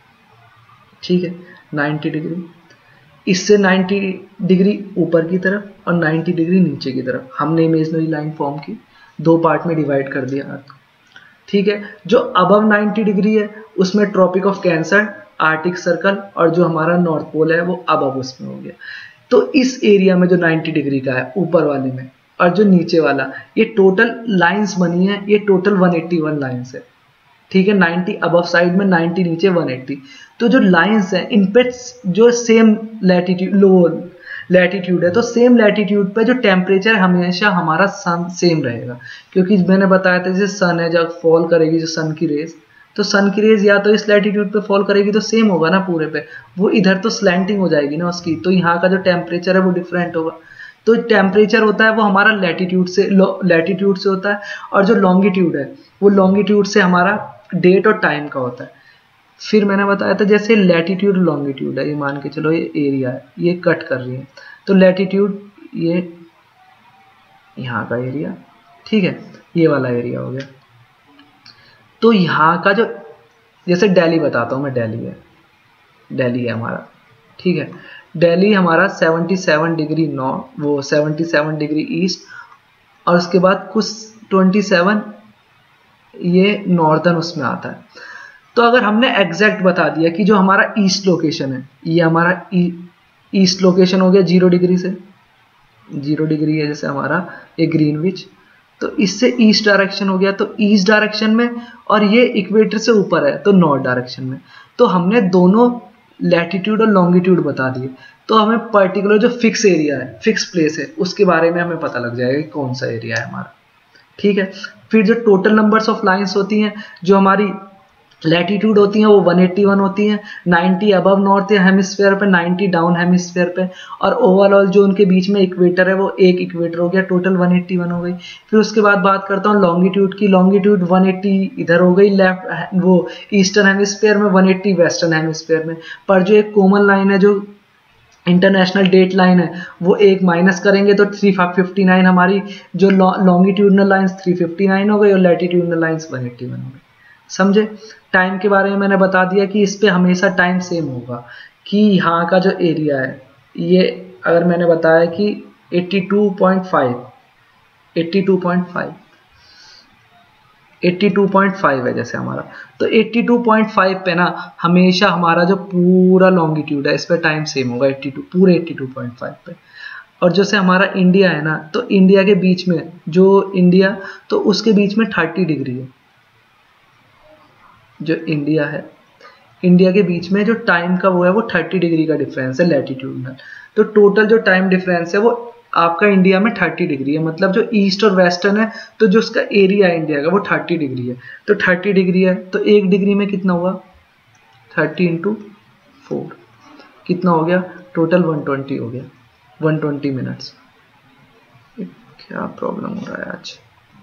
ठीक है, नब्बे डिग्री, इससे नब्बे डिग्री ऊपर की तरफ और नब्बे डिग्री नीचे की तरफ हमने इमेजिनरी लाइन फॉर्म की, दो पार्ट में डिवाइड कर दिया अर्थ, ठीक है। जो अबव नब्बे डिग्री है उसमें tropic of cancer, arctic circle, और जो हमारा नॉर्थ पोल है वो अबव उसमें हो गया। तो इस एरिया में जो नब्बे डिग्री का है ऊपर वाले में और जो नीचे वाला, ये टोटल लाइंस बनी है, ये टोटल एक सौ इक्यासी लाइंस है, ठीक है। नब्बे अबव साइड में, नब्बे नीचे, एक सौ अस्सी। तो जो लाइंस हैं इन पे जो सेम लैटिट्यूड लो लैटिट्यूड है, तो सेम लैटिट्यूड पे जो टेम्परेचर हमेशा हमारा सन सेम रहेगा, क्योंकि मैंने बताया था जैसे सन है जब फॉल करेगी जो सन की रेज, तो सन की रेज या तो इस लैटिट्यूड पे फॉल करेगी तो सेम होगा ना पूरे पे, वो इधर तो स्लैंटिंग हो जाएगी ना उसकी, तो यहाँ का जो टेम्परेचर है वो डिफरेंट होगा। तो टेम्परेचर होता है वो हमारा लैटिट्यूड से लैटिट्यूड से होता है, और जो लॉन्गिट्यूड है वो लॉन्गिट्यूड से हमारा डेट और टाइम का होता है। फिर मैंने बताया था जैसे लैटिट्यूड लॉन्गिट्यूड है, ये मान के चलो ये एरिया है, ये कट कर रही है, तो लैटिट्यूड ये यहाँ का एरिया, ठीक है, ये वाला एरिया हो गया। तो यहाँ का जो जैसे दिल्ली बताता हूँ मैं, दिल्ली है, दिल्ली है हमारा, ठीक है, दिल्ली हमारा सतहत्तर डिग्री नॉर्थ, वो सतहत्तर डिग्री ईस्ट, और उसके बाद कुछ सत्ताईस ये नॉर्दर्न उसमें आता है। तो अगर हमने एग्जैक्ट बता दिया कि जो हमारा ईस्ट लोकेशन है, ये हमारा ईस्ट लोकेशन हो गया जीरो डिग्री से, जीरो डिग्री है जैसे हमारा ये ग्रीनविच, तो इससे ईस्ट डायरेक्शन हो गया, तो ईस्ट डायरेक्शन में, और ये इक्वेटर से ऊपर है तो नॉर्थ डायरेक्शन में। तो हमने दोनों लैटिट्यूड और लॉन्गिट्यूड बता दिए, तो हमें पर्टिकुलर जो फिक्स एरिया है, फिक्स प्लेस है, उसके बारे में हमें पता लग जाएगा कि कौन सा एरिया है हमारा, ठीक है। फिर जो टोटल नंबर्स ऑफ लाइंस होती हैं, जो हमारी लैटिट्यूड होती हैं वो एक सौ इक्यासी होती हैं, नब्बे अबव नॉर्थ हेमिस्फीयर पे, नब्बे डाउन हेमिस्फीयर पे, और ओवरऑल जो उनके बीच में इक्वेटर है वो एक इक्वेटर हो गया, टोटल एक सौ इक्यासी हो गई। फिर उसके बाद बात करता हूँ लॉन्गिट्यूड की, लॉन्गिट्यूड एक सौ अस्सी इधर हो गई लेफ्ट वो ईस्टर्न हेमिस्फीयर में, एक सौ अस्सी वेस्टर्न हेमिस्फीयर में। पर जो एक कॉमन लाइन है जो इंटरनेशनल डेट लाइन है वो एक माइनस करेंगे तो तीन सौ उनसठ हमारी जो लॉन्गिट्यूडनल लाइंस तीन सौ उनसठ हो गई और लैटिट्यूडनल लाइंस एक सौ इक्यासी हो गई, समझे। टाइम के बारे में मैंने बता दिया कि इस पे हमेशा टाइम सेम होगा, कि यहाँ का जो एरिया है ये अगर मैंने बताया कि बयासी पॉइंट फाइव बयासी पॉइंट फाइव बयासी पॉइंट फाइव है जैसे हमारा, तो बयासी पॉइंट फाइव पे ना हमेशा हमारा जो पूरा लॉन्गिट्यूड है इस पे टाइम सेम होगा, बयासी पूरे बयासी पॉइंट फाइव पे। और जैसे हमारा इंडिया है ना, तो इंडिया के बीच में जो इंडिया, तो उसके बीच में तीस डिग्री है, जो इंडिया है, इंडिया के बीच में जो टाइम का वो है वो तीस डिग्री का डिफरेंस है लैटिट्यूडनल। तो टोटल जो टाइम डिफरेंस है वो आपका इंडिया में तीस डिग्री है, मतलब जो ईस्ट और वेस्टर्न है तो जो उसका एरिया है इंडिया का वो तीस डिग्री है। तो तीस डिग्री है तो एक डिग्री में कितना हुआ, तीस इंटू फोर कितना हो गया, टोटल एक सौ बीस हो गया, एक सौ बीस मिनट्स। क्या प्रॉब्लम हो रहा है आज,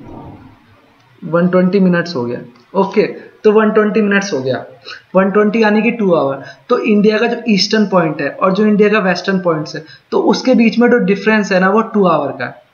एक सौ बीस मिनट्स हो गया, ओके। तो एक सौ बीस मिनट्स हो गया, एक सौ बीस यानी कि टू आवर। तो इंडिया का जो ईस्टर्न पॉइंट है और जो इंडिया का वेस्टर्न पॉइंट है तो उसके बीच में जो डिफरेंस है ना वो टू आवर का है,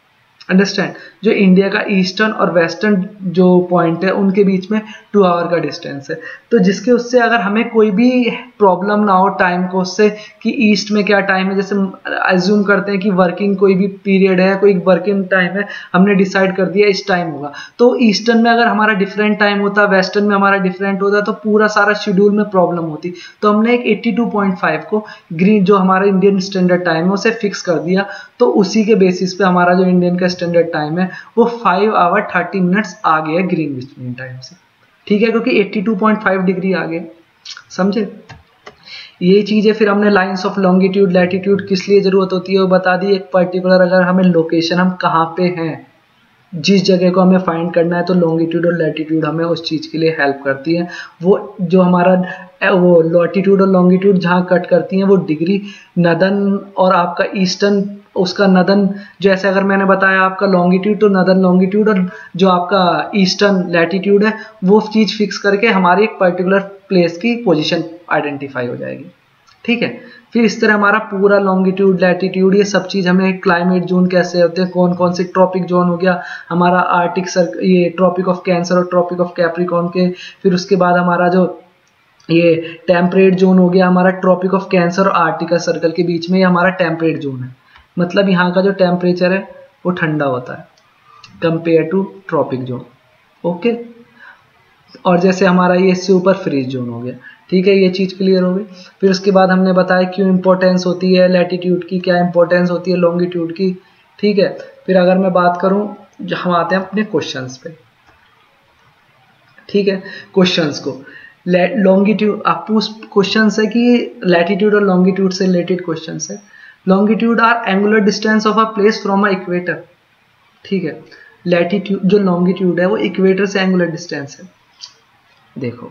अंडरस्टैंड। जो इंडिया का ईस्टर्न और वेस्टर्न जो पॉइंट है उनके बीच में टू आवर का डिस्टेंस है। तो जिसके उससे अगर हमें कोई भी प्रॉब्लम ना हो टाइम को उससे कि ईस्ट में क्या टाइम है, जैसे एज्यूम करते हैं कि वर्किंग कोई भी पीरियड है, कोई वर्किंग टाइम है, हमने डिसाइड कर दिया इस टाइम होगा, तो ईस्टर्न में अगर हमारा डिफरेंट टाइम होता, वेस्टर्न में हमारा डिफरेंट होता, तो पूरा सारा शेड्यूल में प्रॉब्लम होती। तो हमने एक एट्टी टू पॉइंट फाइव को ग्रीन जो हमारा इंडियन स्टैंडर्ड टाइम है उसे फिक्स कर दिया। तो उसी के बेसिस पे हमारा जो इंडियन का स्टैंडर्ड टाइम है वो फाइव आवर थर्टी मिनट्स आ गया ग्रीनविच मीन टाइम से, ठीक है, क्योंकि eighty two point five degree आ गए, समझे। ये चीज़ है। फिर हमने लाइंस ऑफ लॉन्गिट्यूड लैटिट्यूड किस लिए जरूरत होती है वो बता दी। एक पर्टिकुलर अगर हमें लोकेशन हम कहाँ पे हैं, जिस जगह को हमें फाइंड करना है, तो लॉन्गिट्यूड और लैटिट्यूड हमें उस चीज़ के लिए हेल्प करती है। वो जो हमारा वो लॉटिट्यूड और लॉन्गिट्यूड जहाँ कट करती हैं वो डिग्री नदन और आपका ईस्टर्न, उसका नदन, जैसे अगर मैंने बताया आपका लॉन्गिट्यूड तो नदन लॉन्गिट्यूड और जो आपका ईस्टर्न लैटिट्यूड है वो चीज़ फिक्स करके हमारी एक पर्टिकुलर प्लेस की पोजीशन आइडेंटिफाई हो जाएगी, ठीक है। फिर इस तरह हमारा पूरा लॉन्गिट्यूड लैटिट्यूड ये सब चीज़ हमें क्लाइमेट जोन कैसे होते हैं, कौन कौन से ट्रॉपिक जोन हो गया हमारा आर्टिक सर्क ये ट्रॉपिक ऑफ कैंसर और ट्रॉपिक ऑफ कैप्रिकॉर्न के, फिर उसके बाद हमारा जो ये टेम्परेट जोन हो गया हमारा ट्रॉपिक ऑफ कैंसर और आर्टिका सर्कल के बीच में, ये हमारा टेम्परेट जोन है, मतलब यहाँ का जो टेम्परेचर है वो ठंडा होता है compare to tropic zone, okay. और जैसे हमारा ये इससे ऊपर फ्रीज जोन हो गया, ठीक है, ये चीज़ क्लियर हो गई। फिर उसके बाद हमने बताया क्यों इंपॉर्टेंस होती है लैटिट्यूड की, क्या इंपॉर्टेंस होती है लॉन्गिट्यूड की, ठीक है। फिर अगर मैं बात करूं, हम आते हैं अपने क्वेश्चंस पे, ठीक है। क्वेश्चंस को लॉन्गिट्यूड आप क्वेश्चन है कि लैटिट्यूड और लॉन्गिट्यूड से रिलेटेड क्वेश्चन है। Longitude are angular distance of a place from a equator, ठीक है। लैटिट्यूड जो लॉन्गिट्यूड है वो इक्वेटर से एंगुलर डिस्टेंस है। देखो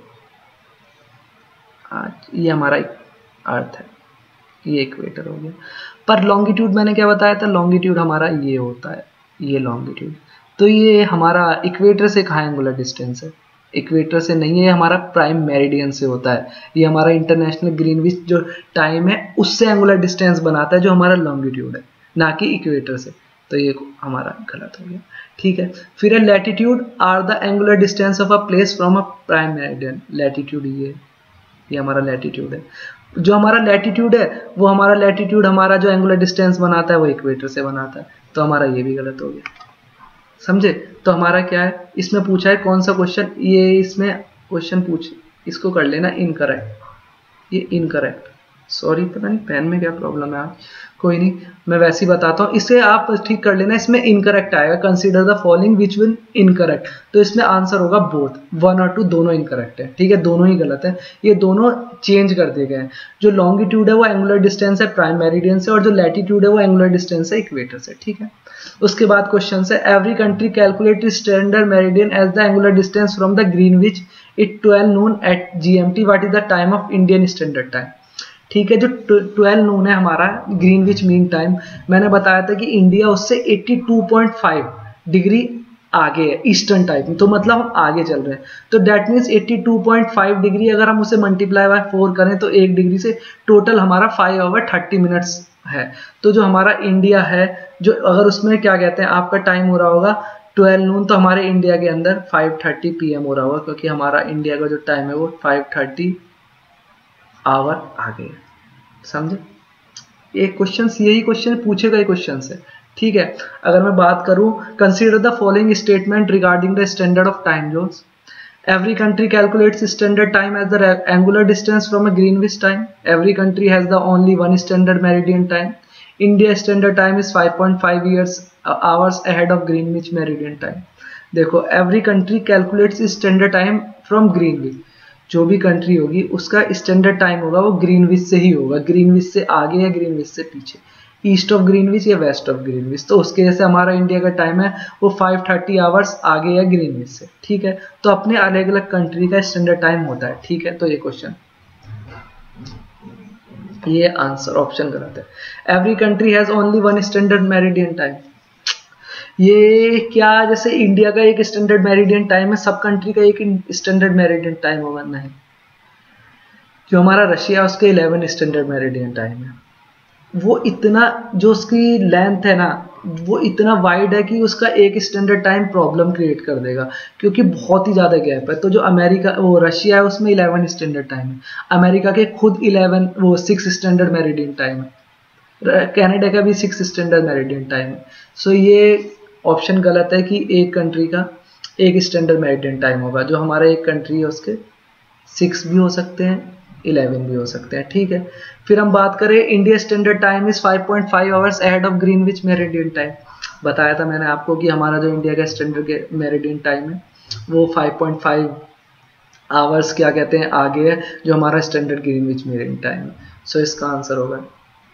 आज ये हमारा अर्थ है, ये इक्वेटर हो गया, पर लॉन्गिट्यूड मैंने क्या बताया था, लॉन्गिट्यूड हमारा ये होता है, ये लॉन्गिट्यूड। तो ये हमारा इक्वेटर से कहाँ एंगुलर डिस्टेंस है, इक्वेटर से नहीं है, हमारा प्राइम मेरिडियन से होता है। ये हमारा इंटरनेशनल ग्रीनविच जो टाइम है उससे एंगुलर डिस्टेंस बनाता है जो हमारा लॉन्गिट्यूड है, ना कि इक्वेटर से। तो ये हमारा गलत हो गया, ठीक है। फिर latitude are the angular distance of a place from a prime meridian, latitude ये ये हमारा लैटिट्यूड है। जो हमारा लैटिट्यूड है वो हमारा लैटिट्यूड हमारा जो एंगुलर डिस्टेंस बनाता है वो इक्वेटर से बनाता है, तो हमारा ये भी गलत हो गया, समझे। तो हमारा क्या है, इसमें पूछा है कौन सा क्वेश्चन, ये इसमें क्वेश्चन पूछ, इसको कर लेना इनकरेक्ट, ये इनकरेक्ट, सॉरी पता नहीं पेन में क्या प्रॉब्लम है आज, कोई नहीं मैं वैसे ही बताता हूँ, इसे आप ठीक कर लेना। इसमें इनकरेक्ट आएगा, consider the following which will incorrect, तो इसमें आंसर होगा बोथ, वन और टू दोनों इनकरेक्ट है, ठीक है, दोनों ही गलत है, ये दोनों चेंज कर दिए गए हैं। जो लॉन्गिट्यूड है वो एंगुलर डिस्टेंस है प्राइम मेरिडियन से, और जो लैटिट्यूड है वो एंगुलर डिस्टेंस है इक्वेटर से, ठीक है। उसके बाद क्वेश्चन है, every country calculate standard meridian as the angular distance from the Greenwich it twelve noon at GMT, what is the time of Indian standard time, ठीक है। जो ट्वेल्व नून है हमारा ग्रीनविच मीन टाइम, मैंने बताया था कि इंडिया उससे eighty two point five degree आगे है ईस्टर्न टाइम, तो मतलब हम आगे चल रहे हैं। तो that means eighty two point five degree अगर हम उसे मल्टीप्लाई बाय फोर करें तो एक डिग्री से टोटल हमारा फाइव आवर थर्टी मिनट्स है। तो जो हमारा इंडिया है, जो अगर उसमें क्या कहते हैं आपका टाइम हो रहा होगा ट्वेल्व नून, तो हमारे इंडिया के अंदर फाइव थर्टी पी एम हो रहा होगा, क्योंकि हमारा इंडिया का जो टाइम है वो फाइव थर्टी आवर आगे, समझे। एक क्वेश्चन यही क्वेश्चन पूछे गए क्वेश्चन है, ठीक है। अगर मैं बात करूं, consider the following statement regarding the standard of time zones. Every country calculates standard time as the angular distance from a Greenwich time. Every country has the only one standard meridian time. India standard time is five point five years uh, hours ahead of Greenwich meridian time. देखो every country calculates standard time from Greenwich. जो भी country होगी उसका standard time होगा वो Greenwich से ही होगा, Greenwich से आगे या ग्रीनविच से पीछे, ईस्ट ऑफ ग्रीनविच या वेस्ट ऑफ ग्रीनविच। तो उसके जैसे हमारा इंडिया का टाइम है वो फाइव थर्टी आवर्स आगे या ग्रीनविच से, ठीक है। तो अपने अलग अलग कंट्री का स्टैंडर्ड टाइम होता है, ठीक है। तो ये क्वेश्चन, ये आंसर ऑप्शन गलत है। Every country has only one standard meridian time, ये क्या, जैसे इंडिया का एक स्टैंडर्ड मेरिडियन टाइम है, सब कंट्री का एक स्टैंडर्ड मेरिडियन टाइम होगा, नहीं। जो हमारा रशिया उसके इलेवन स्टैंडर्ड मेरिडियन टाइम है, वो इतना जो उसकी लेंथ है ना वो इतना वाइड है कि उसका एक स्टैंडर्ड टाइम प्रॉब्लम क्रिएट कर देगा, क्योंकि बहुत ही ज़्यादा गैप है। तो जो अमेरिका वो रशिया है उसमें इलेवन स्टैंडर्ड टाइम है, अमेरिका के खुद इलेवन वो सिक्स स्टैंडर्ड मेरिडियन टाइम है, कनाडा का भी सिक्स स्टैंडर्ड मेरिडियन टाइम है। सो ये ऑप्शन गलत है कि एक कंट्री का एक स्टैंडर्ड मेरिडियन टाइम होगा। जो हमारा एक कंट्री है उसके सिक्स भी हो सकते हैं, इलेवन भी हो सकते हैं, ठीक है। फिर हम बात करें, India standard time is five point five hours ahead of Greenwich meridian time. बताया था मैंने आपको कि हमारा जो इंडिया का स्टैंडर्ड मेरिडियन टाइम है वो फाइव पॉइंट फाइव आवर्स क्या कहते हैं आगे है जो हमारा स्टैंडर्ड ग्रीनविच मेरिडियन टाइम है। सो इसका आंसर होगा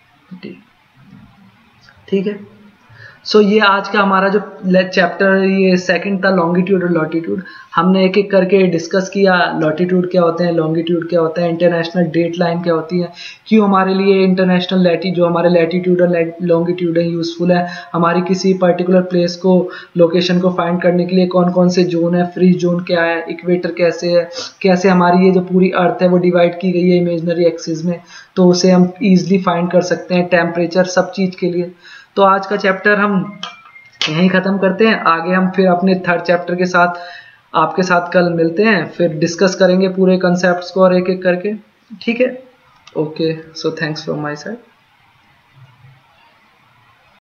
ठीक है। सो so, ये आज का हमारा जो चैप्टर ये सेकंड था लॉन्गिट्यूड और लॉटिट्यूड, हमने एक एक करके डिस्कस किया। लॉटिट्यूड क्या होते हैं, लॉन्गिट्यूड क्या होता है, इंटरनेशनल डेट लाइन क्या होती है, क्यों हमारे लिए इंटरनेशनल लैटी जो हमारे लैटिट्यूड और लॉन्गिट्यूड है यूजफुल है, हमारी किसी पर्टिकुलर प्लेस को लोकेशन को फाइंड करने के लिए कौन कौन से जोन है, फ्री जोन क्या है, इक्वेटर कैसे है, कैसे हमारी ये जो पूरी अर्थ है वो डिवाइड की गई है इमेजनरी एक्सिस में, तो उसे हम ईजिली फाइंड कर सकते हैं, टेम्परेचर सब चीज़ के लिए। तो आज का चैप्टर हम यहीं ख़त्म करते हैं, आगे हम फिर अपने थर्ड चैप्टर के साथ आपके साथ कल मिलते हैं, फिर डिस्कस करेंगे पूरे कॉन्सेप्ट्स को और एक एक करके, ठीक है। Okay, so thanks from my side.